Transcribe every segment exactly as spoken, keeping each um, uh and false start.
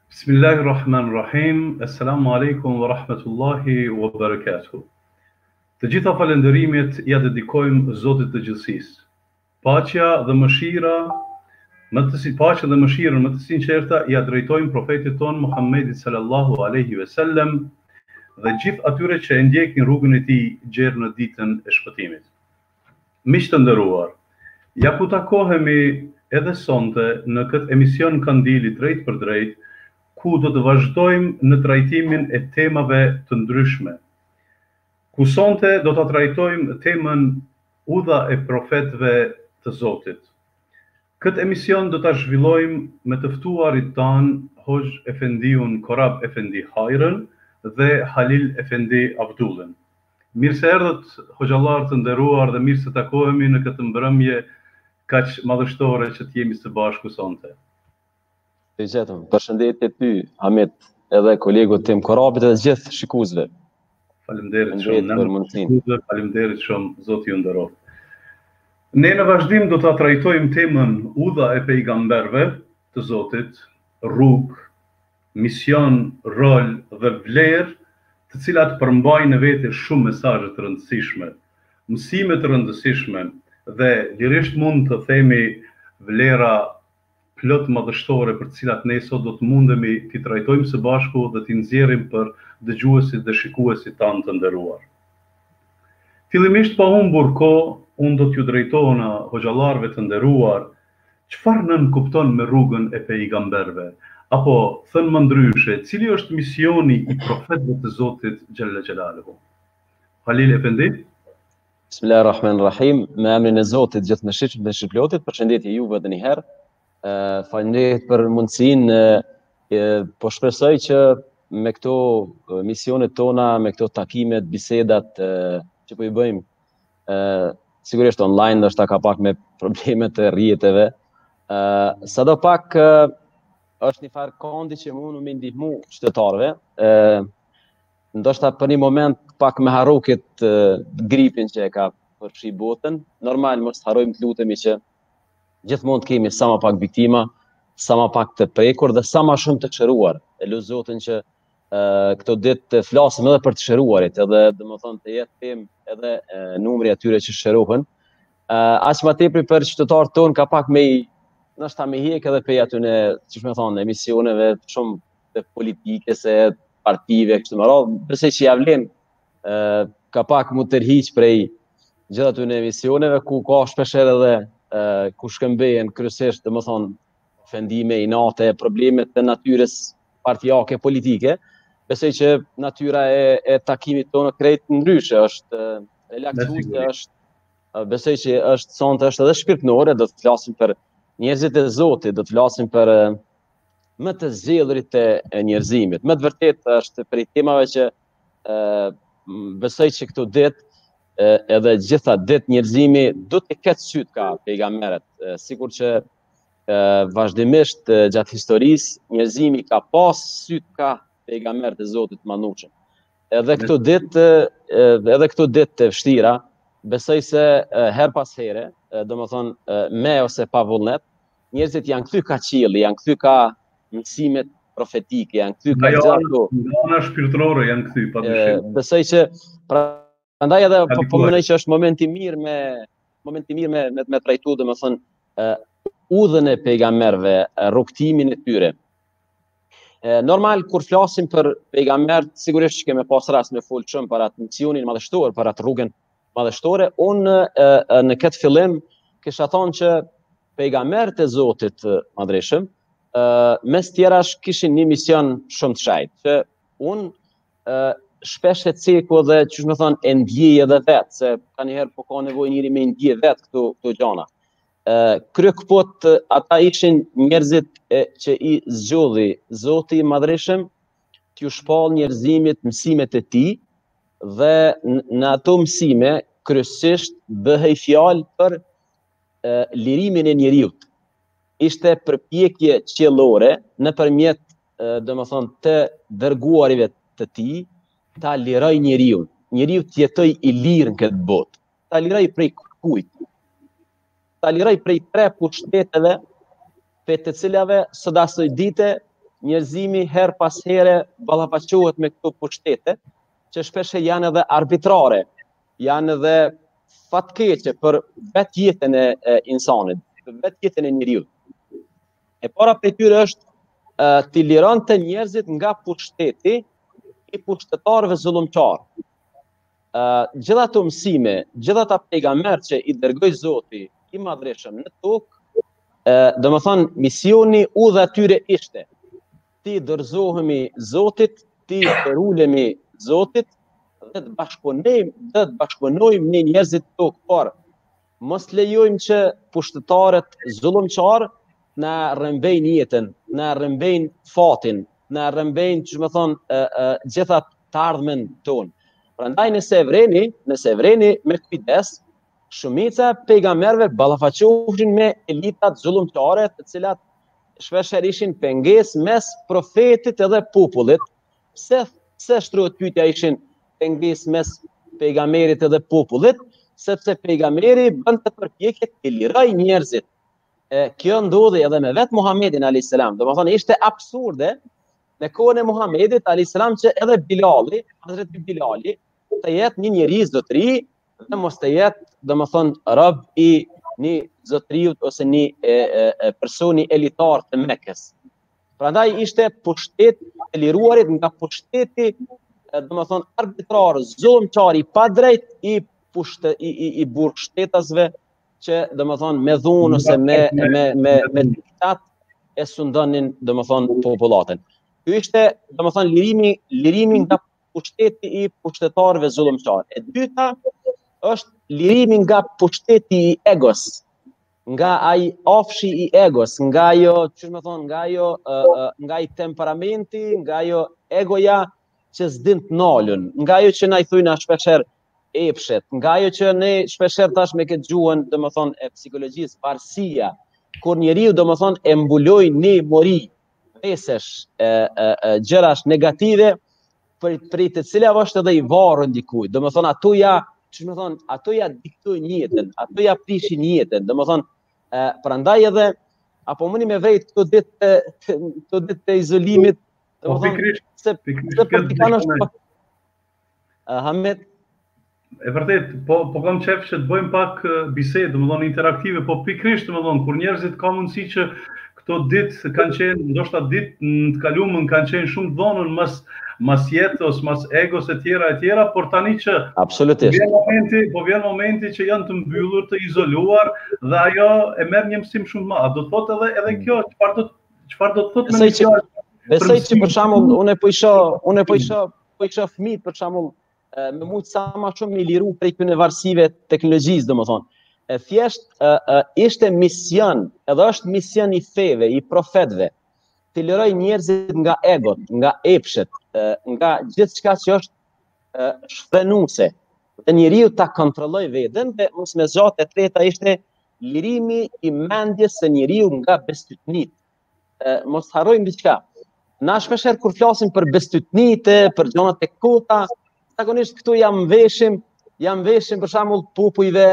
Bismillahirrahmanirrahim. Assalamu alaikum wa rahmatullahi wa barakatuh. Të gjitha falënderimet ja dedikojmë Zotit të Gjithësisë. Paqja dhe mëshira, më të si paqja dhe mëshirën më të sinqerta ja drejtojmë profetit ton Muhammedit sallallahu alaihi wasallam dhe gjithë atyre që e ndjekin rrugën e tij gjerë në ditën e shpëtimit. Miq të nderuar, ja ku takohemi edhe sonte në këtë emision Kandili drejt për drejt, ku do të vazhdojmë në trajtimin e temave të ndryshme. Ku sonte do të trajtojmë temën Udha e profetëve të Zotit. Këtë emision do të zhvillojmë me të ftuarit tanë Hoj Efendiun Korab Efendi Hajrën dhe Halil Efendi Abdullën. Mirë se erdhët hoxhallar të nderuar dhe mirë se takohemi në këtë mbrëmje kaq madhështore që të jemi së bashku sonte. Të gjetëm, përshëndetje ty, Hamit, edhe kolegut tim Korabit edhe gjithë shikuesve. Faleminderit shumë, shikuesve, faleminderit shumë, Zoti ju nderoj. Ne në vazhdim do ta trajtojmë temën Udha e pejgamberëve të Zotit, rrugë, mision, rol dhe vlerë, të cilat përmbajnë në vete shumë mesazhe të rëndësishme, mësime të rëndësishme dhe lirisht mund të themi vlera plot madhështore për të cilat ne sot do të mundemi t'i trajtojmë së bashku dhe t'i nxjerrim për dëgjuesit dhe shikuesit tanë të nderuar. Fillimisht pa humbur kohë, unë do t'ju drejtohena hoxhallarëve të nderuar, çfarë nën kupton me rrugën e pejgamberëve? Apo thënë më ndryshe, cili është misioni i profetëve të Zotit xhalla xhelaluhu? Halil Efendi? Bismillahirrahmanirrahim. Me emrin e Zotit gjithëmshirshëm dhe shpëlotit, përshëndetje juve edhe një herë. Uh, Faleminderit për mundësinë, uh, po shpresoj që me këto uh, misionet tona, me këto takimet, bisedat uh, që po i bëjmë, uh, sigurisht online, ndoshta ka pak me problemet e rrjeteve, uh, sado pak uh, është një farë kondi që mund më ndihmu qytetarëve, uh, ndoshta për një moment pak me harru këtë uh, gripin që e ka përfshi botën. Normal mos harrojmë të lutemi që gjithmonë të kemi sa më pak viktima, sa më pak të prekur dhe sa më shumë të çëruar. E lutem Zotin që uh, këto ditë të flasim edhe për të çëruarit, edhe domethënë të jetë them edhe uh, numri atyre që shërohen. Uh, Aq më tepër për qytetarët tonë ka pak me ndoshta me hek edhe pe aty në, çish më thonë, emisioneve shumë të politike se partive kështu më radhë, besoj që ja vlen uh, ka pak mu tërhiq prej gjithë aty në emisioneve ku ka shpesh edhe Uh, ku shkëmbejen kryesisht domethënë ofendime inate, problemet të natyrës partijake politike. Besoj që natyra e, e takimit tonë krejt ndryshe është relaksuese, është uh, besoj që është sonte është edhe shpirtënore, do të flasim për njerëzit e Zotit, do të flasim për uh, më të zgjedhurit e, e njerëzimit. Më të vërtetë është për temave që uh, besoj që këto ditë edhe gjitha ditë njerëzimi do të ketë syt ka pejgamberët, sikur që vazhdimisht gjatë historisë njerëzimi ka pas syt ka pejgamberët e Zotit mandushëm. Edhe këto ditë, edhe këto ditë të vështira, besoj se her pas here, domethënë me ose pa vullnet, njerëzit janë kthy ka qielli, janë kthy ka mësimet profetike, janë kthy ka gjithë ato. Nga ana shpirtërore janë kthy padyshim. Besoj që pra Prandaj edhe po po mendoj që është momenti mirë me momenti mirë me me, me trajtu domethënë uh, udhën e pejgamberëve, rrugtimin e tyre. Uh, normal kur flasim për pejgamber, sigurisht që kemë pas rast me fol shumë për atë misionin madhështor, për atë rrugën madhështore. Unë uh, në këtë fillim kisha thonë që pejgamberët e Zotit uh, madhreshëm, uh, mes tjerash kishin një mision shumë të shajtë, që unë uh, shpesh e ceku dhe që shme thonë e ndjej edhe vetë, se ka njëherë po ka nevojë njëri me ndjej vetë këto, këto gjana. Kryekëpot ata ishin njerëzit e, që i zgjodhi Zoti i Madhreshëm t'ju shpall njerëzimit mësimet e tij dhe në ato mësime kryesisht bëhej fjalë për e, lirimin e njeriut. Ishte përpjekje qiellore nëpërmjet domethënë të dërguarive të tij ta liroj njeriu, njeriu të jetoj i lirë në këtë botë, ta liroj prej kujt, ta liroj prej tre pushteteve, për të cilave së dasoj dite njerëzimi her pas here ballafaqohet me këto pushtete, që shpesh janë edhe arbitrare, janë edhe fatkeqe për vetë jetën e, e insanit, për vetë jetën e njeriut. E para prej tyre është uh, t'i lironte njerëzit nga pushteti i pushtetarëve zullumçar. Uh, gjitha të mësime, gjitha të pejgamber që i dërgoi Zoti i Madhreshëm në tokë, uh, do më thonë, misioni u dhe atyre ishte ti dorëzohemi Zotit, ti të rulemi Zotit, dhe të bashkëpunojmë, dhe të bashkëpunojmë një njerëzit tokë, por mos lejojmë që pushtetarët zullumçar na rrëmbejnë jetën, na rrëmbejnë fatin, na rrëmbejnë, që më thonë, uh, uh, gjitha të ardhmen tonë. Prandaj nëse e vreni, nëse e vreni me kujdes, shumica pejgamberëve ballafaqoheshin me elitat zullumçare, të cilat shpeshher ishin pengesë mes profetit edhe popullit. Pse pse shtrohet pyetja ishin pengesë mes pejgamberit edhe popullit? Sepse pejgamberi bënte përpjekje të liroj njerëzit. E, kjo ndodhi edhe me vetë Muhamedit alayhis salam. Domethënë ishte absurde në kohën e Muhamedit alayhis salam që edhe Bilali, Hazreti Bilali, të jetë një njerëz zotëri dhe mos të jetë, domethënë, rob i një zotriut ose një e, e, personi elitar të Mekës. Prandaj ishte pushtet e liruarit nga pushteti, domethënë, arbitrar, zullumçar i padrejt i pushte i i, i burgshtetasve që domethënë me dhunë ose me me me me diktat e sundonin domethënë popullatën. Ky ishte domethënë lirimi lirimi nga pushteti i pushtetarëve zullumçar. E dyta është lirimi nga pushteti i egos, nga ai afshi i egos, nga ajo, çu më thon, nga ajo uh, nga ai temperamenti, nga ajo egoja që s'din të nalën, nga ajo që na i thujna shpeshherë epshet, nga ajo që ne shpeshherë tash me këtë gjuhën, domethënë, e psikologjisë, varësia, kur njeriu domethënë e mbuloi një mori, pesesh, e, e, e, gjërash negative, për për të cilat është edhe i varur ndikujt. Domethënë ato ja, çu më thon, ato ja diktojnë jetën, ato ja prishin jetën. Domethënë, ë prandaj edhe apo mundi me vret këto ditë këto ditë të izolimit, domethënë se se praktikon është Hamet. E vërtet, po po kam qef që të bëjmë pak bisedë, domethënë interaktive, po pikërisht domethënë kur njerëzit ka mundësi që këto ditë kanë qenë, ndoshta ditë në të kaluamën kanë qenë shumë të vonën mas mas jetës, mas egos e tjera e tjera, por tani që absolutisht vjen momenti, po vjen momenti që janë të mbyllur, të izoluar dhe ajo e merr një mësim shumë të madh. Do të thotë edhe edhe kjo, çfarë do çfarë do të thotë me kjo? Besoj që për shembull unë po i shoh, unë po i shoh, po i shoh fëmijët për shembull me mujt sa më shumë me liru prej këtyre varësive teknologjisë, domethënë. E thjesht uh, uh, ishte mision, edhe është mision i feve, i profetëve, të liroj njerëzit nga egot, nga epshet, uh, nga gjithçka që është uh, shfrenuese. Dhe njeriu ta kontrolloj veten dhe mos me zgjat. E treta ishte lirimi i mendjes së njeriu nga bestytnit. Uh, mos harrojmë diçka. Na shpeshherë kur flasim për bestytnite, për gjonat e kota, zakonisht këtu jam veshim, jam veshim për shembull popujve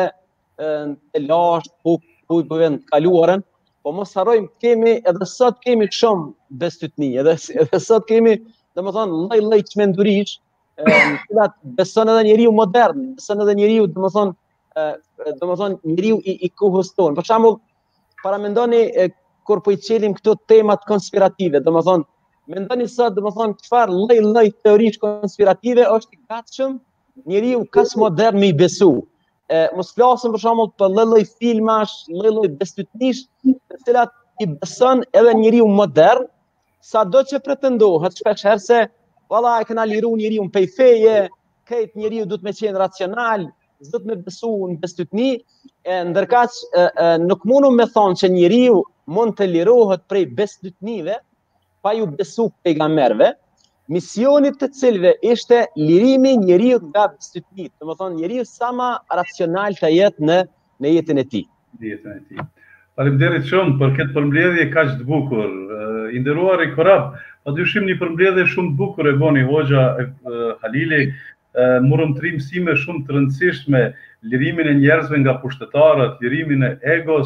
të lashtë, popujve të kaluarën, po mos harrojmë kemi edhe sot kemi shumë bestytni, edhe edhe sot kemi, domethënë, lloj-lloj çmendurish, të cilat beson edhe njeriu modern, beson edhe njeriu, domethënë, domethënë njeriu i, i kohës tonë. Për shembull, para mendoni kur po i çelim këto temat konspirative, domethënë, mendoni sot, domethënë, çfarë lloj-lloj teorish konspirative është i gatshëm njeriu kas modern me i besu. E, mos flasim për shembull për lloj-lloj filmash, lloj-lloj bestytnish, të cilat i beson edhe njeriu modern, sado që pretendohet shpeshherë se valla e kena liru njeriu pej feje, këtë njeriu duhet me qenë racional, s'do të me besu në bestytni, e ndërkaq e, e, nuk mundu me thonë që njeriu mund të lirohet prej bestytnive pa ju besu pejgamberëve. Misionit të cilve ishte lirimi njeriu nga bestytnit, do të thonë njeriu sa më racional të jetë në në jetën e tij. Në jetën e tij. Faleminderit shumë për këtë përmbledhje kaq të bukur. I nderuar i Korab, padyshim një përmbledhje shumë të bukur e boni Hoxha Halili, morëm tri mësime shumë të rëndësishme, lirimin e njerëzve nga pushtetarët, lirimin e egos,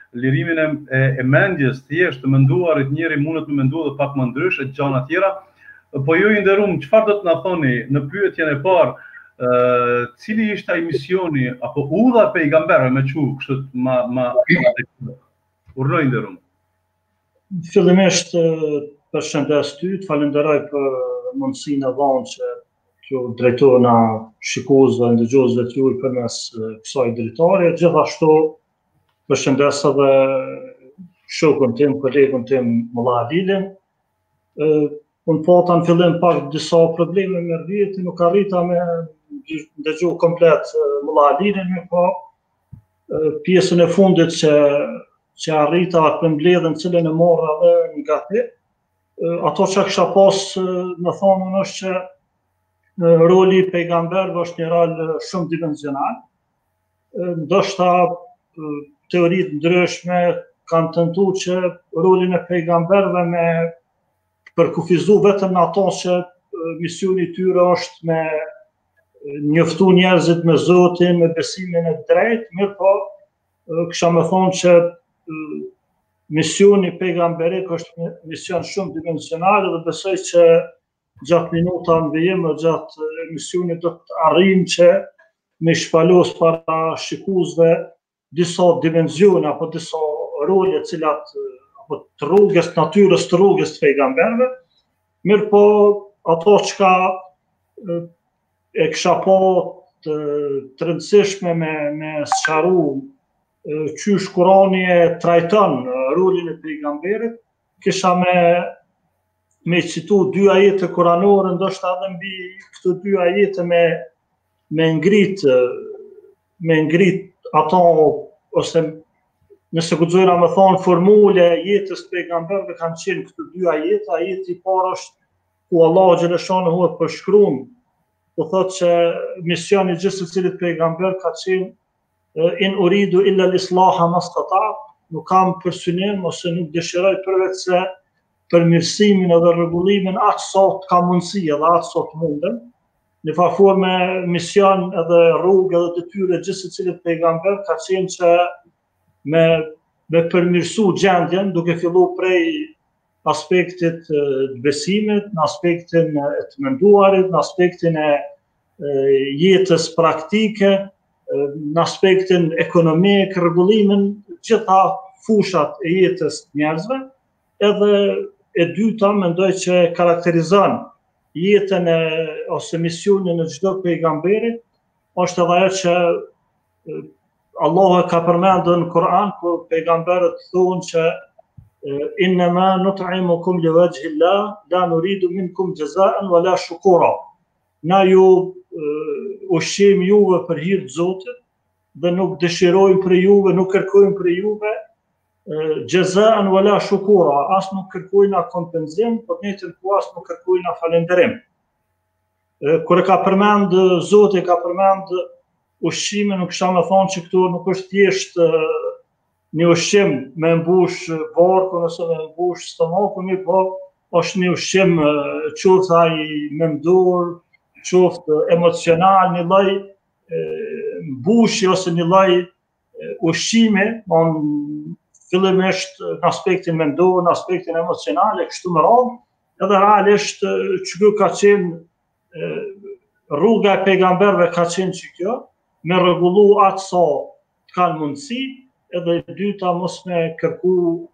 lirimin e, e mendjes thjesht të menduarit, njëri mundet me mendu dhe pak më ndrysh e gjana tjera. Po ju i nderuar, çfarë do të na thoni në pyetjen e parë, uh, cili ishte ai misioni apo udha e pejgamberëve me çu, kështu ma ma urnoj nderuar. Fillimisht përshëndes ty, të falenderoj për mundësinë e dhënë që ju drejtojna shikuesve dhe ndëgjuesve të juaj përmes kësaj drejtare. Gjithashtu përshëndes edhe shokun tim, kolegun tim Mulla Adilin. Unë pata në fillim pak disa probleme me rrjetin, nuk arrita me ndëgju komplet Mulla Adilin, po pjesën e fundit që që arrita të mbledhen cilën e morra edhe nga ti. Ato që kisha pas në thonën është që roli i pejgamberëve është një rol shumë dimensional. Ndoshta teoritë ndryshme kanë tentuar që rolin e pejgamberëve me përkufizu vetëm në ato që misioni i tyre është me njoftu njerëzit me Zotin, me besimin e drejtë, mirë po kisha me thonë që misioni pejgamberik është mision shumë dimensional dhe besoj që gjatë minuta në vijim dhe gjatë emisionit do të arrijmë që me shpalos para shikuesve disa dimensione apo disa role cilat apo të rrugës, natyrës të rrugës të pejgamberëve, mirë po ato çka e kisha pa të, të rëndësishme me, me sqaru qysh Kurani e trajton rolin e pejgamberit, kisha me me citu dy ajete kuranore, ndoshta edhe mbi këto dy ajete me me ngrit me ngrit ato ose nëse guxojna me thonë formule e jetës të pejgamberëve kanë qenë këto dy ajete. Ajeti i parë është ku Allahu xhaleshanu hu përshkruan, po thotë që misioni i gjithë secilit pejgamber ka qenë in uridu illa l-islaha mastata'tu, nuk kam për synim ose nuk dëshiroj përveç se përmirësimin edhe rregullimin aq sa të ka mundësi edhe aq sa të mundem. Në formë mision edhe rrugë edhe detyrë gjithë secilit pejgamber ka qenë që me me përmirësu gjendjen duke filluar prej aspektit të besimit, në aspektin e të menduarit, në aspektin e jetës praktike, në aspektin ekonomik, rregullimin gjitha fushat e jetës njerëzve. Edhe e dyta mendoj që karakterizon jetën e ose misionin e çdo pejgamberi është edhe ajo që Allahu ka përmendur në Kur'an kur pejgamberët thonë që innama nut'imukum liwajhi llah la nuridu minkum jazaan wala shukura. Na ju ushqejmë juve për hir të Zotit dhe nuk dëshirojmë për juve, nuk kërkojmë për juve jazaan wala shukura, as nuk kërkojna kompenzim, por në të ku as nuk kërkojna falënderim. Kur e ka përmend Zoti, ka përmend ushqimin, nuk kisha me thonë që këtu nuk është thjesht një ushqim me mbush barkun ose me mbush stomakun, po është një ushqim qoftë ai mendor, qoftë emocional, një lloj mbushje ose një lloj ushqimi, on fillimisht në aspektin mendor, në aspektin emocional e kështu me radhë, edhe realisht që ka qenë rruga e pejgamberëve ka qenë që kjo, me rregullu atë sa të kanë mundësi, edhe e dyta mos me kërku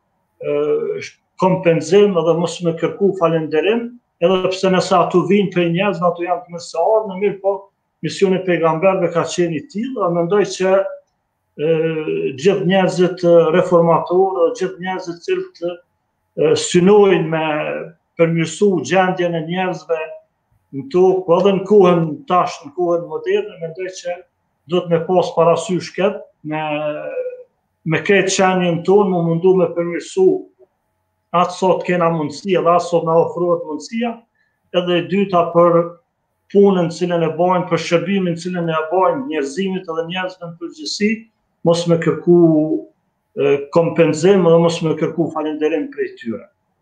kompenzim edhe mos me kërku falënderim, edhe pse nëse ato vinë prej njerëzve, ato janë të mësuar, mirë po misioni i pejgamberëve ka qenë i tillë, dhe mendoj që gjithë njerëzit reformatorë, gjithë njerëzit që synojnë me përmirësu gjendjen e njerëzve në tokë, po edhe në kohën tash, në kohën moderne, mendoj që do të me pas parasysh këtë, me me këtë qenjen tonë, më mundu me përmirësu atë sot kena mundësia dhe atë sot na ofrohet mundësia, edhe e dyta për punën cilën e bajnë, për shërbimin cilën e bajnë njerëzimit edhe njerëzve në përgjithësi, mos me kërku kompenzim dhe mos me kërku falënderim prej tyre.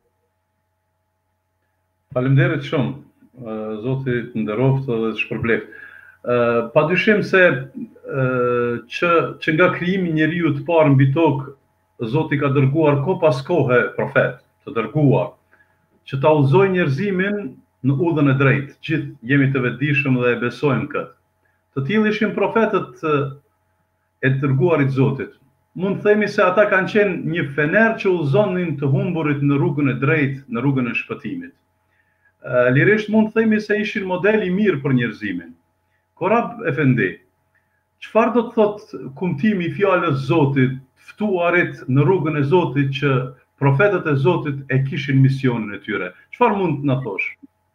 Faleminderit shumë, Zoti të nderoft dhe të shpërbleft. Padyshim se që, që nga krijimi i njeriu të parë mbi tokë Zoti ka dërguar ko pas kohe profet, të dërguar, që ta udhëzoj njerëzimin në udhën e drejtë. Gjithë jemi të vetëdijshëm dhe e besojmë këtë. Të tillë ishin profetët e dërguarit Zotit. Mund të themi se ata kanë qenë një fener që udhëzonin të humburit në rrugën e drejtë, në rrugën e shpëtimit. Lirisht mund të themi se ishin model i mirë për njerëzimin. Korab Efendi, çfarë do të thotë kumtimi i fjalës Zotit, ftuarit në rrugën e Zotit që profetët e Zotit e kishin misionin e tyre? Çfarë mund të na thosh?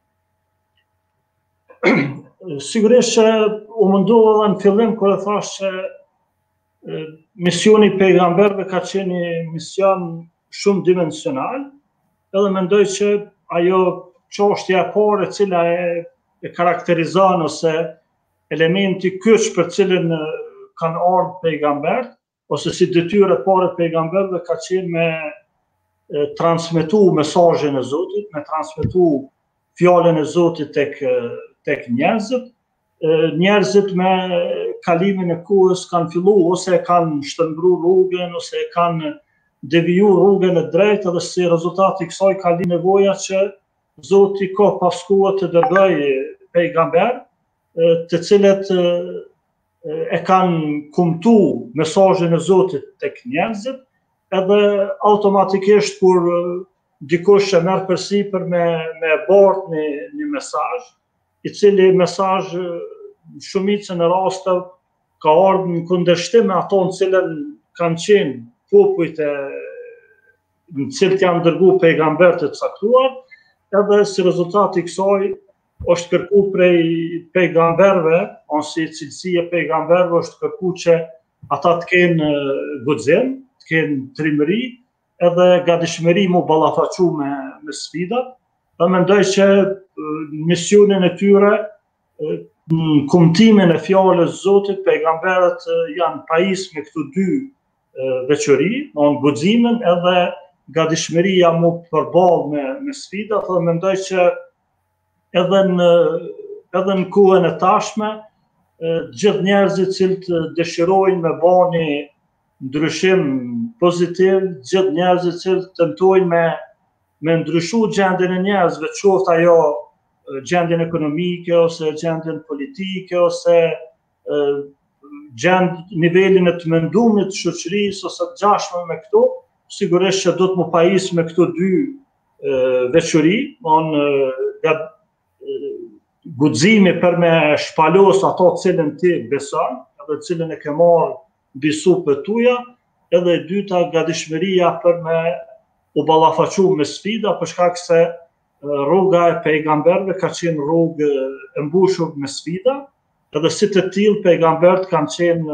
Sigurisht që u mundova edhe në fillim kur e thash që misioni i pejgamberëve ka qenë një mision shumë dimensional, edhe mendoj që ajo çështja e parë e cila e, e karakterizon ose elementi kyç për cilën kanë ardhur pejgamberët, ose si detyrë e parë e pejgamberëve ka qenë me e, transmetu mesazhin e Zotit, me transmetu fjalën e Zotit tek tek njerëzit. Njerëzit me kalimin e kohës kanë fillu ose kanë shtrëngru rrugën, ose kanë deviju rrugën e drejtë, dhe si rezultati i kësaj ka li nevoja që Zoti ka paskuar të dërgojë pejgamber, të cilët e kanë kumtu mesazhin e Zotit tek njerëzit, edhe automatikisht kur dikush e merr përsipër me me bart një, një mesazh, i cili mesazh shumicën e rasteve ka ardhur në kundërshtim me ato në cilën kanë qenë popujt e në cilët janë dërguar pejgamberët e caktuar, edhe si rezultati i kësaj është kërku prej pejgamberëve, ose cilësi e pejgamberëve është kërku që ata të kenë guxim, të kenë trimëri, edhe gatishmëri mu ballafaqu me, me sfidat. Dhe mendoj që misionin e tyre, në kumtimin e fjalës Zotit, pejgamberët janë pajis me këto dy veçori, në guximin edhe gatishmëria mu përballë me, me sfidat, dhe mendoj që edhe në, edhe në kohën e tashme, gjithë njerëzit cilët dëshirojnë me bëni një ndryshim pozitiv, gjithë njerëzit cilët tentojnë me me ndryshu gjendjen e njerëzve, qoftë ajo gjendjen ekonomike, ose gjendjen politike, ose gjend nivelin e të mendumit të shoqërisë, ose të ngjashme me këto, sigurisht që do të më pajis me këto dy veçori, on guximi për me shpalos ato cilën ti beson, edhe cilën e ke marrë mbi supët tuaja, edhe e dyta gatishmëria për me u ballafaqu me sfida, për shkak se rruga e pejgamberëve ka qenë rrugë e mbushur me sfida, edhe si të tillë pejgamberët kanë qenë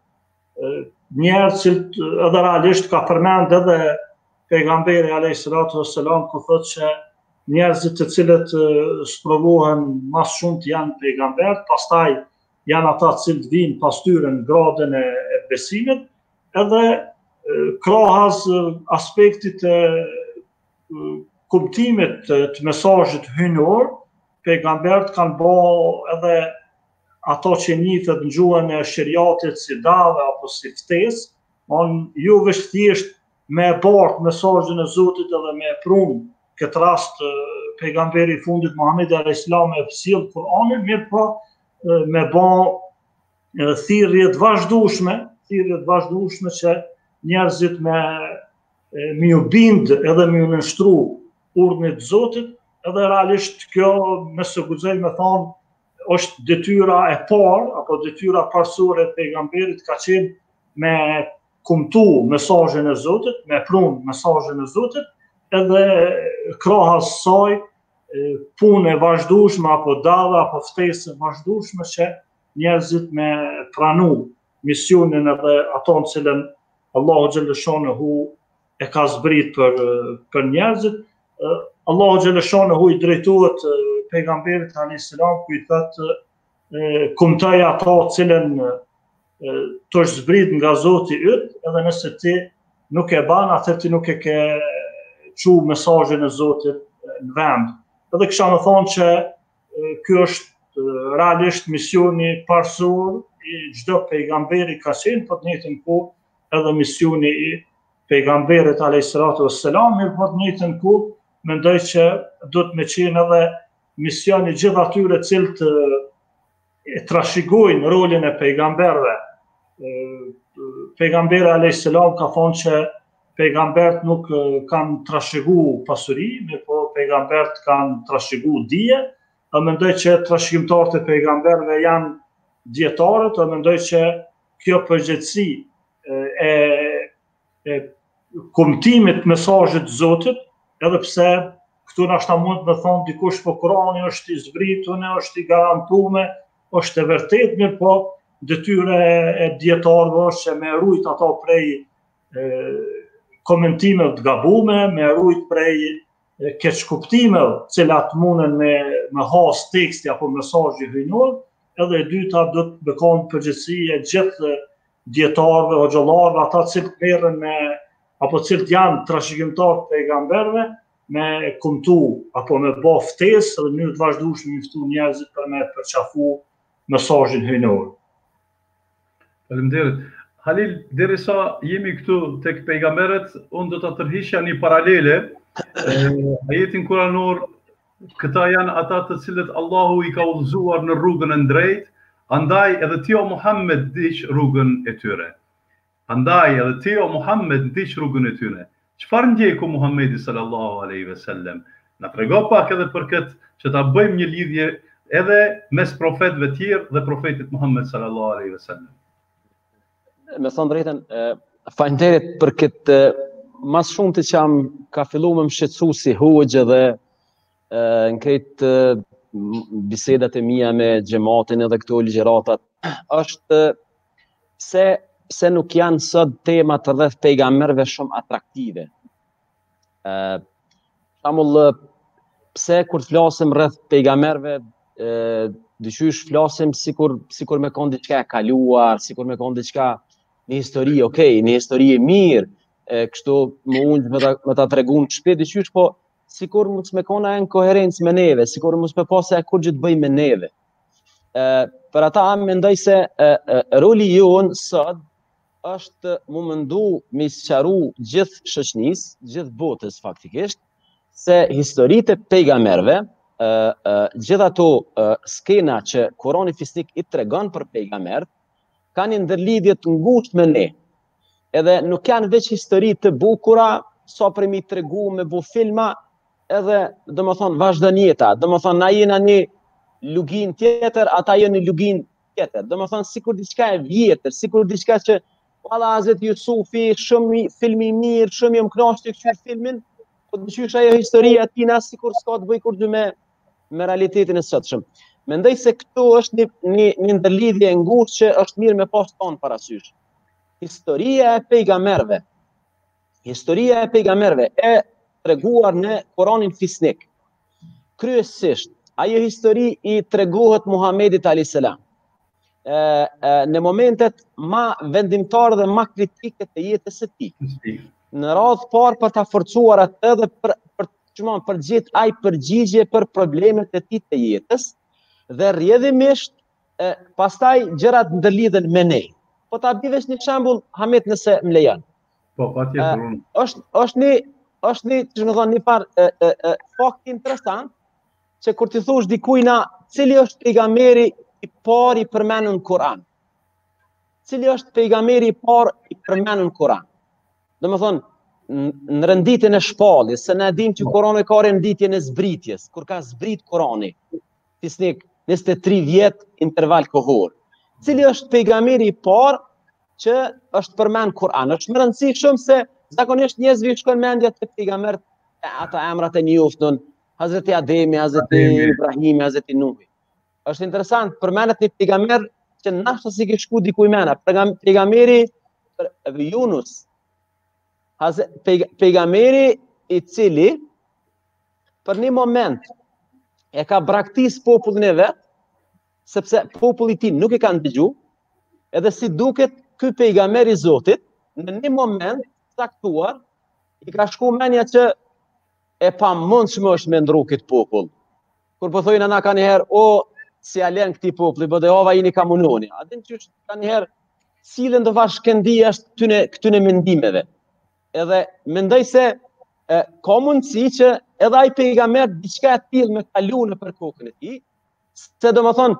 njerëz që edhe realisht ka përmend edhe pejgamberi alayhis salatu wassalam ku thotë që njerëzit të cilët sprovohen mas shumt janë pejgamberët, pastaj janë ata të cilët vijnë pas tyre në gradën e, e besimit, edhe krahas aspektit të kuptimit të mesazhit hyjnor, pejgamberët kanë bërë edhe ato që njihet në gjuhën e shariatit si dave apo si ftesë, on jo vetëm thjesht me bart mesazhin e Zotit edhe me prum, këtë rast pejgamberi i fundit Muhamedi alayhis salam e sjell Kur'anin, mirë po me bë thirrje të vazhdueshme, thirrje të vazhdueshme që njerëzit me me u bind edhe me u nënshtru urdhnit të Zotit, edhe realisht kjo, nëse guxoj me thonë, është detyra e parë, apo detyra parësore e pejgamberit ka qenë me kumtu mesazhin e Zotit, me prum mesazhin e Zotit, edhe krahas saj punë e vazhdueshme apo dava apo ftesë vazhdueshme që njerëzit me pranu misionin edhe ato në cilën Allahu xhaleshonehu e ka zbrit për për njerëzit. Allahu xhaleshonehu i drejtohet pejgamberit alayhis salam ku i thotë kumtoj ato të cilën të është zbrit nga Zoti yt, edhe nëse ti nuk e ban, atë ti nuk e ke çu mesazhin e Zotit në vend. Edhe kisha më thonë që ky është realisht misioni parësor i çdo pejgamberi ka qenë, po të njëjtën kohë edhe misioni i pejgamberit alayhis salatu wassalam, mirë po të njëjtën kohë mendoj që do të më qenë edhe misioni gjithë atyre cilët e trashëgojnë rolin e pejgamberëve. Pejgamberi alayhis salam ka thonë që pejgambert nuk kanë trashëgu pasuri, mirë po pejgambert kanë trashëgu dije, e mendoj që trashëgimtarët e pejgamberëve janë dietarët, e mendoj që kjo përgjegjësi e, e kumtimit mesazhit të Zotit, edhe pse këtu nashta mund të thonë dikush po Kurani është i zbritur, është i garantuar, është e vërtetë, mirë po detyra e dietarëve është që me rujt ato prej e, komentimeve të gabuara, me rujt prej keqkuptimeve, të cilat mundën me me has teksti apo mesazhi hyjnor, edhe e dyta do të bëkon përgjegjësi e gjithë dietarëve, hoxhallarëve, ata që merren me apo cilët janë trashëgimtarë të pejgamberëve, me kumtu apo me bë ftesë edhe në mënyrë të vazhdueshme me ftu njerëzit për me përqafu mesazhin hyjnor. Faleminderit. Halil, derisa jemi këtu tek pejgamberët, unë do ta tërhiqja një paralele. Ajetin kuranor, këta janë ata të cilët Allahu i ka udhëzuar në rrugën e drejtë, andaj edhe ti o Muhammed ndiq rrugën e tyre. Andaj edhe ti o Muhammed ndiq rrugën e tyre. Çfarë ndjeku Muhamedi sallallahu alaihi wasallam? Na trego pak edhe për këtë që ta bëjmë një lidhje edhe mes profetëve të tjerë dhe profetit Muhammed sallallahu alaihi wasallam. Me thonë drejtën, faleminderit për këtë, mas shumë të që jam ka fillu me më shqetësu si hoxhë dhe në këtë bisedat e mia me xhamatin edhe këto ligjëratat, është pse pse nuk janë sot temat rreth pejgamberëve shumë atraktive. Për shembull, pse kur flasim rreth pejgamberëve, dyqysh flasim sikur sikur me kon diçka e kaluar, sikur me kon diçka një histori, okay, një histori e mirë, e, kështu më unë me ta, me ta tregun shpejt dyqysh, po sikur mos me kona në koherencë me neve, sikur mos me pas se e kur gjë të bëj me neve. E, për ata mendoj se e, e, roli jonë sot është mu mëndu me sqaru gjithë shoqënisë, gjithë botës faktikisht, se historitë e pejgamberëve, e, e, gjithë ato e, skena që Kurani fisnik i tregon për pejgamberët, kanë një ndërlidhje të ngushtë me ne. Edhe nuk janë veç histori të bukura, sa për mi tregu me bu filma, edhe dhe më thonë vazhdanjeta, dhe më thonë na jena një lugin tjetër, ata jenë një lugin tjetër. Dhe më thonë sikur diçka e vjetër, sikur diçka që Valla Hazreti Jusufi, shumë filmi mirë, shumë jam kënaqur të këqyr filmin, po dyqysh ajo historia tina sikur s'ka të bëj kur dy me me realitetin e sotshëm. Mendoj se këtu është një një, një ndërlidhje e ngushtë që është mirë me pas tonë parasysh. Historia e pejgamberëve. Historia e pejgamberëve e treguar në Kuranin fisnik. Kryesisht, ajo histori i tregohet Muhamedit alayhis salam. E, e, në momentet ma vendimtare dhe ma kritike të jetës së tij. Në radhë parë për ta forcuar atë dhe për për çmon për gjithë ai përgjigje për problemet e tij të jetës dhe rrjedhimisht e, pastaj gjërat ndërlidhen me ne. Po ta bëj vesh një shembull, Hamit, nëse më lejon. Po, patjetër. Është është një është një, që më thonë, një par fakt interesant që kur ti thosh dikujna cili është pejgamberi i parë i përmendur në Kur'an. Cili është pejgamberi i parë i përmendur në Kur'an. Domethënë, në renditjen e shpalljes, se ne dimë që Kurani ka renditjen e zbritjes, kur ka zbrit Kurani, fisnik njëzet e tri vjet interval kohor. Cili është pejgamberi i parë që është përmend Kur'an. Është më rëndësishëm se zakonisht njerëzve i shkon mendja te pejgamberët, ata emrat e njoftun, Hazreti Ademi, Hazreti Ibrahimi, Hazreti Nuhi. Është interesant, përmendet një pejgamber që nashta si ke shku dikuj mena, pejgamberi Yunus, pejgamberi i cili për një moment e ka braktis popullin e vet, sepse populli i tij nuk e kanë dëgju, edhe si duket ky pejgamber i Zotit në një moment caktuar i ka shku menja që e pa mundshme është me ndru këtë popull. Kur po thojnë ana ka njëherë, o, si alen këti populli, bëde ova jini kamunoni. A din që ka njëherë cilën do vash këndi është këtyne, këtyne mendimeve. edhe mendoj se e, ka mundësi që edhe ai pejgamber diçka e tillë me kalu në për kokën e tij, se do më thonë,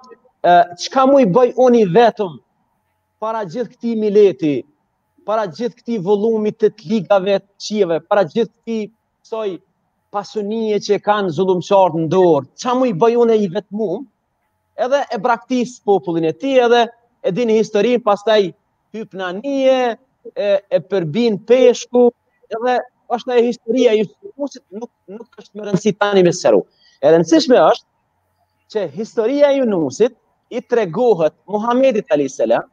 çka mu i bëj unë i vetëm para gjithë këtij mileti, para gjithë këtij volumit të të ligave të qieve, para gjithë këtij kësaj pasunie që kanë zullumçarët në dorë, çka mu i bëj unë i vetëm, edhe e braktis popullin e tij, edhe e dini historinë, pastaj hyp në anije, e, e përbin peshku, edhe është e historia e Yunusit, nuk, nuk është më rëndësi tani me sqaru. E rëndësishme është që historia e Yunusit i tregohet Muhamedit alayhis salam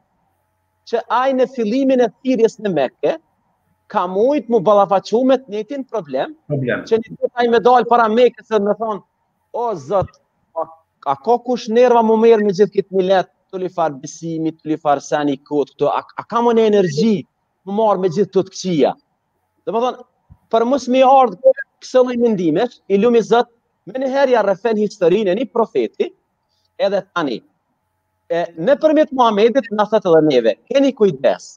që ai në fillimin e thirrjes në Mekë ka mujt mu ballafaqu me të njëjtin problem, Problem. që një ditë ai me dal para Mekës dhe me thonë, o Zot, a, a ka kush nerva më merr me gjithë këtë millet, të li farë besimi, të li farë sani kot këto, a, a ka më në energji më marr me gjithë të të këqia. Dhe më thonë, për mos me ardhë kësë lloj mendimesh, i lumi Zot, me njëherë ja rrefen historinë e një profeti, edhe tani. E, në përmet Muhamedit në thëtë edhe neve, keni kujdes,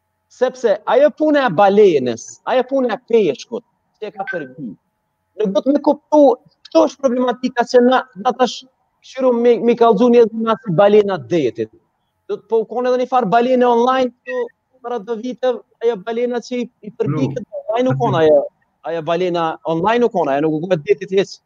sepse ajo punë e balenës, ajo punë e peshkut, që e ka përbi. Nuk do të me kuptu, këto është problematika që na, na tash shiru me, me kalëzu një nga si balena detit. Do të po kone edhe një farë balene online, të para do vite, ajo balena që i, i përbi këtë online nuk kone, ajo, ajo balena online nuk kone, ajo nuk u gëtë detit heq.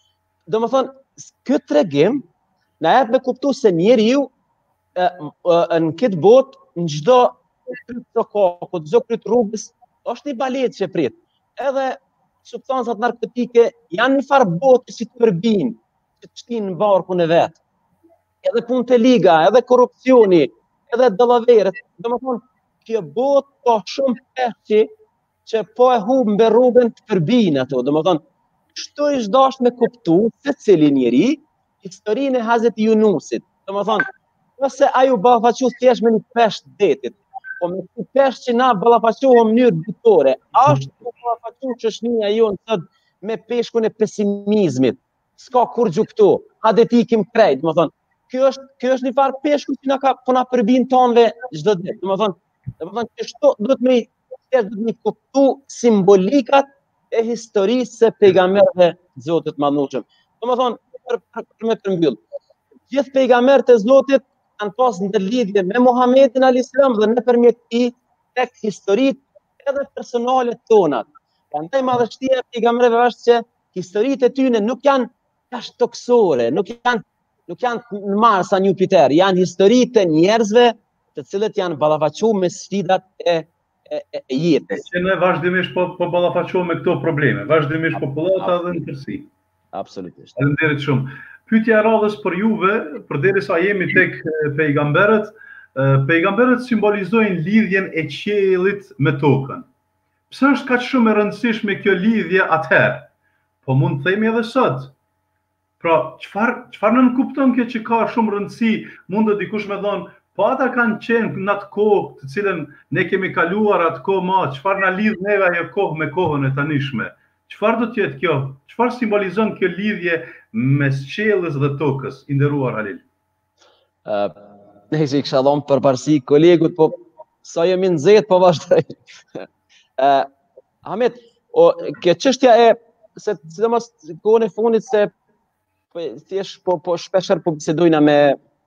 Do më thonë, këtë tregim, na jep me kuptu se njeriu e, e, në këtë botë, në çdo kryt të kokut, çdo kryt rrugës, është një balet që prit. Edhe substancat narkotike janë një farë botë që të përbin, që të shtinë në barkun e vetë. Edhe punë të liga, edhe korrupsioni, edhe dallaveret. Do më thonë, kjo botë ka shumë peshqi që po e humbë mbi rrugën të përbin ato. Do më thonë, kështu është dash me kuptu se cili njeri historinë e Hazreti Yunusit. Do më thonë, nëse aju ballafaqu thjesht me një peshq detit, po me një peshq që na ballafaqohëm në mënyrë bitore, është po ballafaqu çështnia jonë sot me peshkun e pesimizmit. S'ka kur gjuktu, hade ti kim krejt, do më thonë, kjo është, kjo është një farë peshku që na ka po na përbin tonëve çdo ditë. Do më thonë, do më thonë, kështu duhet me do të me kuptu simbolikat e historisë së pejgamberëve Zotit Madhnushëm. Do më thonë, për, për, për me përmbyll, gjithë pejgamberët e Zotit kanë pas ndërlidhje me Muhamedit alayhis salam dhe nëpërmjet tij tek historitë edhe personale tona. Prandaj madhështia e pejgamberëve është që historitë e tyre nuk janë tash toksore, nuk janë nuk janë në Mars a Jupiter, janë historitë e njerëzve të cilët janë ballafaqu me sfidat e e, e, e jetës. Që ne vazhdimisht po po ballafaqohemi me këto probleme, vazhdimisht popullata dhe në tërësi. Absolutisht. Faleminderit shumë. Pyetja e radhës për juve, përderisa jemi tek pejgamberët, pejgamberët simbolizojnë lidhjen e qiellit me tokën. Pse është kaq shumë e rëndësishme kjo lidhje atëherë? Po mund të themi edhe sot. Pra, çfarë çfarë nën kupton kjo që ka shumë rëndësi? Mund të dikush me thonë, po ata kanë qenë në atë kohë të cilën ne kemi kaluar atë kohë ma, çfarë na lidh neve ajo kohë me kohën e tanishme? Çfarë do të jetë kjo? Çfarë simbolizon kjo lidhje mes qiellit dhe tokës, i nderuar Halil? Uh, ne që i kisha dhonë përparësi kolegut, po sa jemi nxehtë po vazhdoj. uh, Ahmet, o, kjo çështja e se sidomos kohën e fundit se po thjesht po po shpeshher po bisedojna me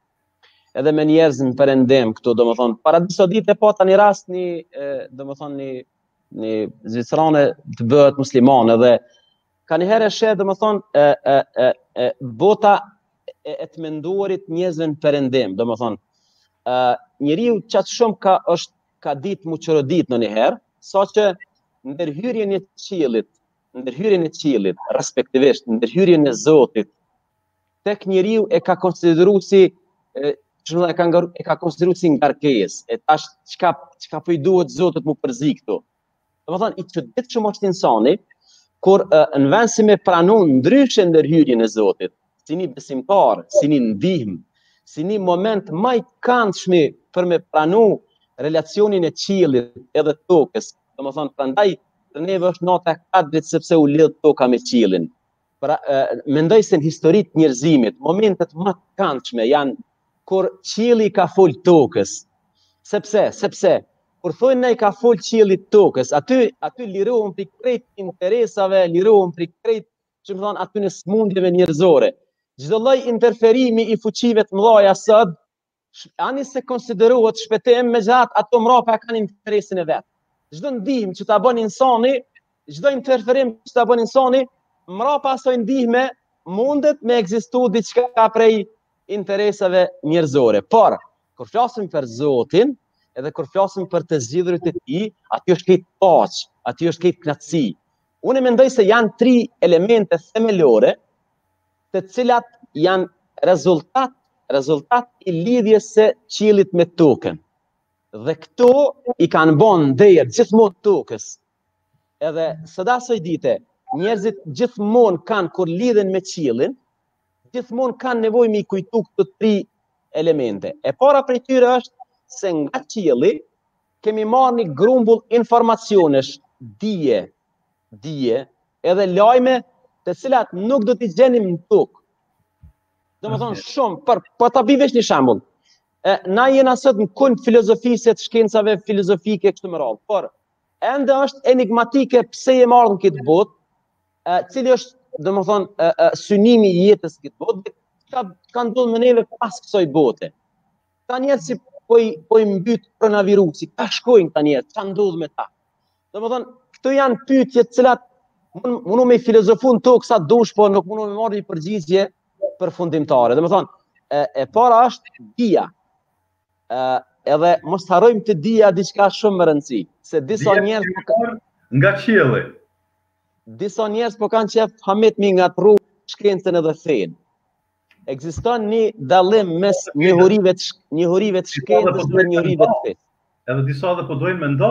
edhe me njerëz në perëndim këtu, domethënë para disa ditë po tani rast një domethënë një një zvicrane të bëhet muslimane dhe ka një herë sheh domethënë e e e bota e, e të menduarit njerëzve në perëndim, domethënë ë njeriu çat shumë ka është ka ditë mu çorodit në një herë, saqë ndërhyrjen e qiellit, ndërhyrjen e qiellit, respektivisht ndërhyrjen e Zotit tek njeriu e ka konsideruar si e, e ka e ka konsideruar si ngarkesë, e tash çka çka po i duhet Zotit mu përzi këtu. Domethënë i çuditshëm është insani kur uh, në vend si me pranu ndryshe ndërhyrjen e Zotit, si një besimtar, si një ndihmë, si një moment më i këndshëm për me pranu relacionin e qiellit edhe tokës. Domethënë prandaj për neve është nota e katërt sepse u lidh toka me qiellin. Pra uh, mendoj se në historitë e njerëzimit, momentet më të këndshme janë kur qielli ka fol tokës. Sepse, sepse kur thonë ne ka fol qiellit tokës, aty aty lirohen për krejt interesave, lirohen për krejt, që më thonë, aty në smundjeve njerëzore. Çdo lloj interferimi i fuqive të mëdha sot, ani se konsiderohet shpëtim, megjithatë ato mrapa kanë interesin e vet. Çdo ndihmë që ta bën insani, çdo interferim që ta bën insani, mrapa asoj ndihme mundet me ekzistu diçka prej interesave njerëzore. Por, kur flasim për Zotin, edhe kur flasim për të zgjidhurit e tij, aty është këtë paqë, aty është këtë knatësi. Unë mendoj se janë tri elemente themelore, të cilat janë rezultat, rezultat i lidhjes së qiellit me tokën. Dhe këto i kanë bën ndër gjithmonë tokës. Edhe së dasoj dite, njerëzit gjithmonë kanë, kur lidhen me qiellin, gjithmonë kanë nevojë me i kujtu këto tri elemente. E para prej tyre është se nga qielli kemi marrë një grumbull informacionesh, dije, dije, edhe lajme të cilat nuk do t'i gjenim në tokë. Do më thonë shumë, për, për ta bëj vesh një shembull. Na jena sot në kund filozofisë të shkencave filozofike kështu me radhë, por ende është enigmatike pse je marrë në këtë botë, cili është, do më thonë, synimi i jetës këtë botë, ka, ka ndodhur me neve pas kësaj bote. Ka njerëz si po i, po i mbyt koronavirusi, ka shkojnë këta njerëz, ç'a ndodh me ta. Do më thonë, këto janë pyetje të cilat mundu me filozofu në tokë sa dush, po nuk mundu me marrë një përgjigje përfundimtare. Do më thonë, e, e para është dija. E, edhe mos harrojmë të dija diçka shumë më rëndësi, se disa njerëz po, nga qielli. Disa njerëz po kanë qef hamet mi ngatru shkencën edhe fenë. Ekziston një dallim mes njohurive të njohurive të shkencës dhe njohurive të fesë. Edhe disa dhe po dojnë me nda.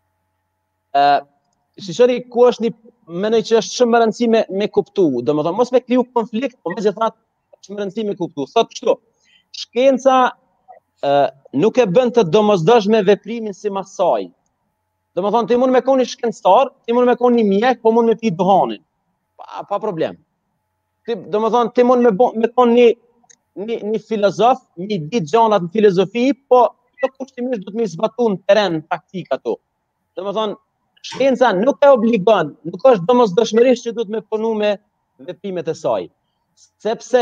Ë, shishoni ku është një, mendoj që është shumë më rëndësi me, me kuptu. Domethënë mos me kriju konflikt, por megjithatë është më rëndësi me kuptu. Thotë kështu, shkenca ë nuk e bën të domosdoshme veprimin si masaj. Domethënë ti mund me qenë shkencëtar, ti mund me qenë një mjek, po mund me pi duhanin. Pa, pa problem. Ti, do më thonë, ti mund me, me thonë një, një, një filozof, një ditë gjanat në filozofi, po jo kushtimisht do të më zbatu në teren, në praktik ato. Do më thonë, shkenca nuk e obligon, nuk është domosdoshmërisht që du të me punu me veprimet e saj. Sepse,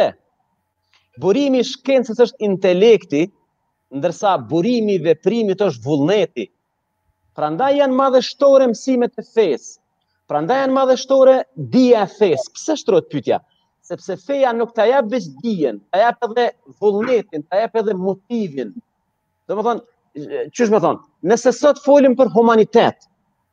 burimi i shkencës është intelekti, ndërsa burimi i veprimit është vullneti. Prandaj janë madhështore mësimet e fesë. Prandaj janë madhështore dija e fesë. Pse shtrohet pyetja? Sepse feja nuk ta jep veç dijen, ta jep edhe vullnetin, ta jep edhe motivin. Do më thonë, qysh me thonë, nëse sot folim për humanitet,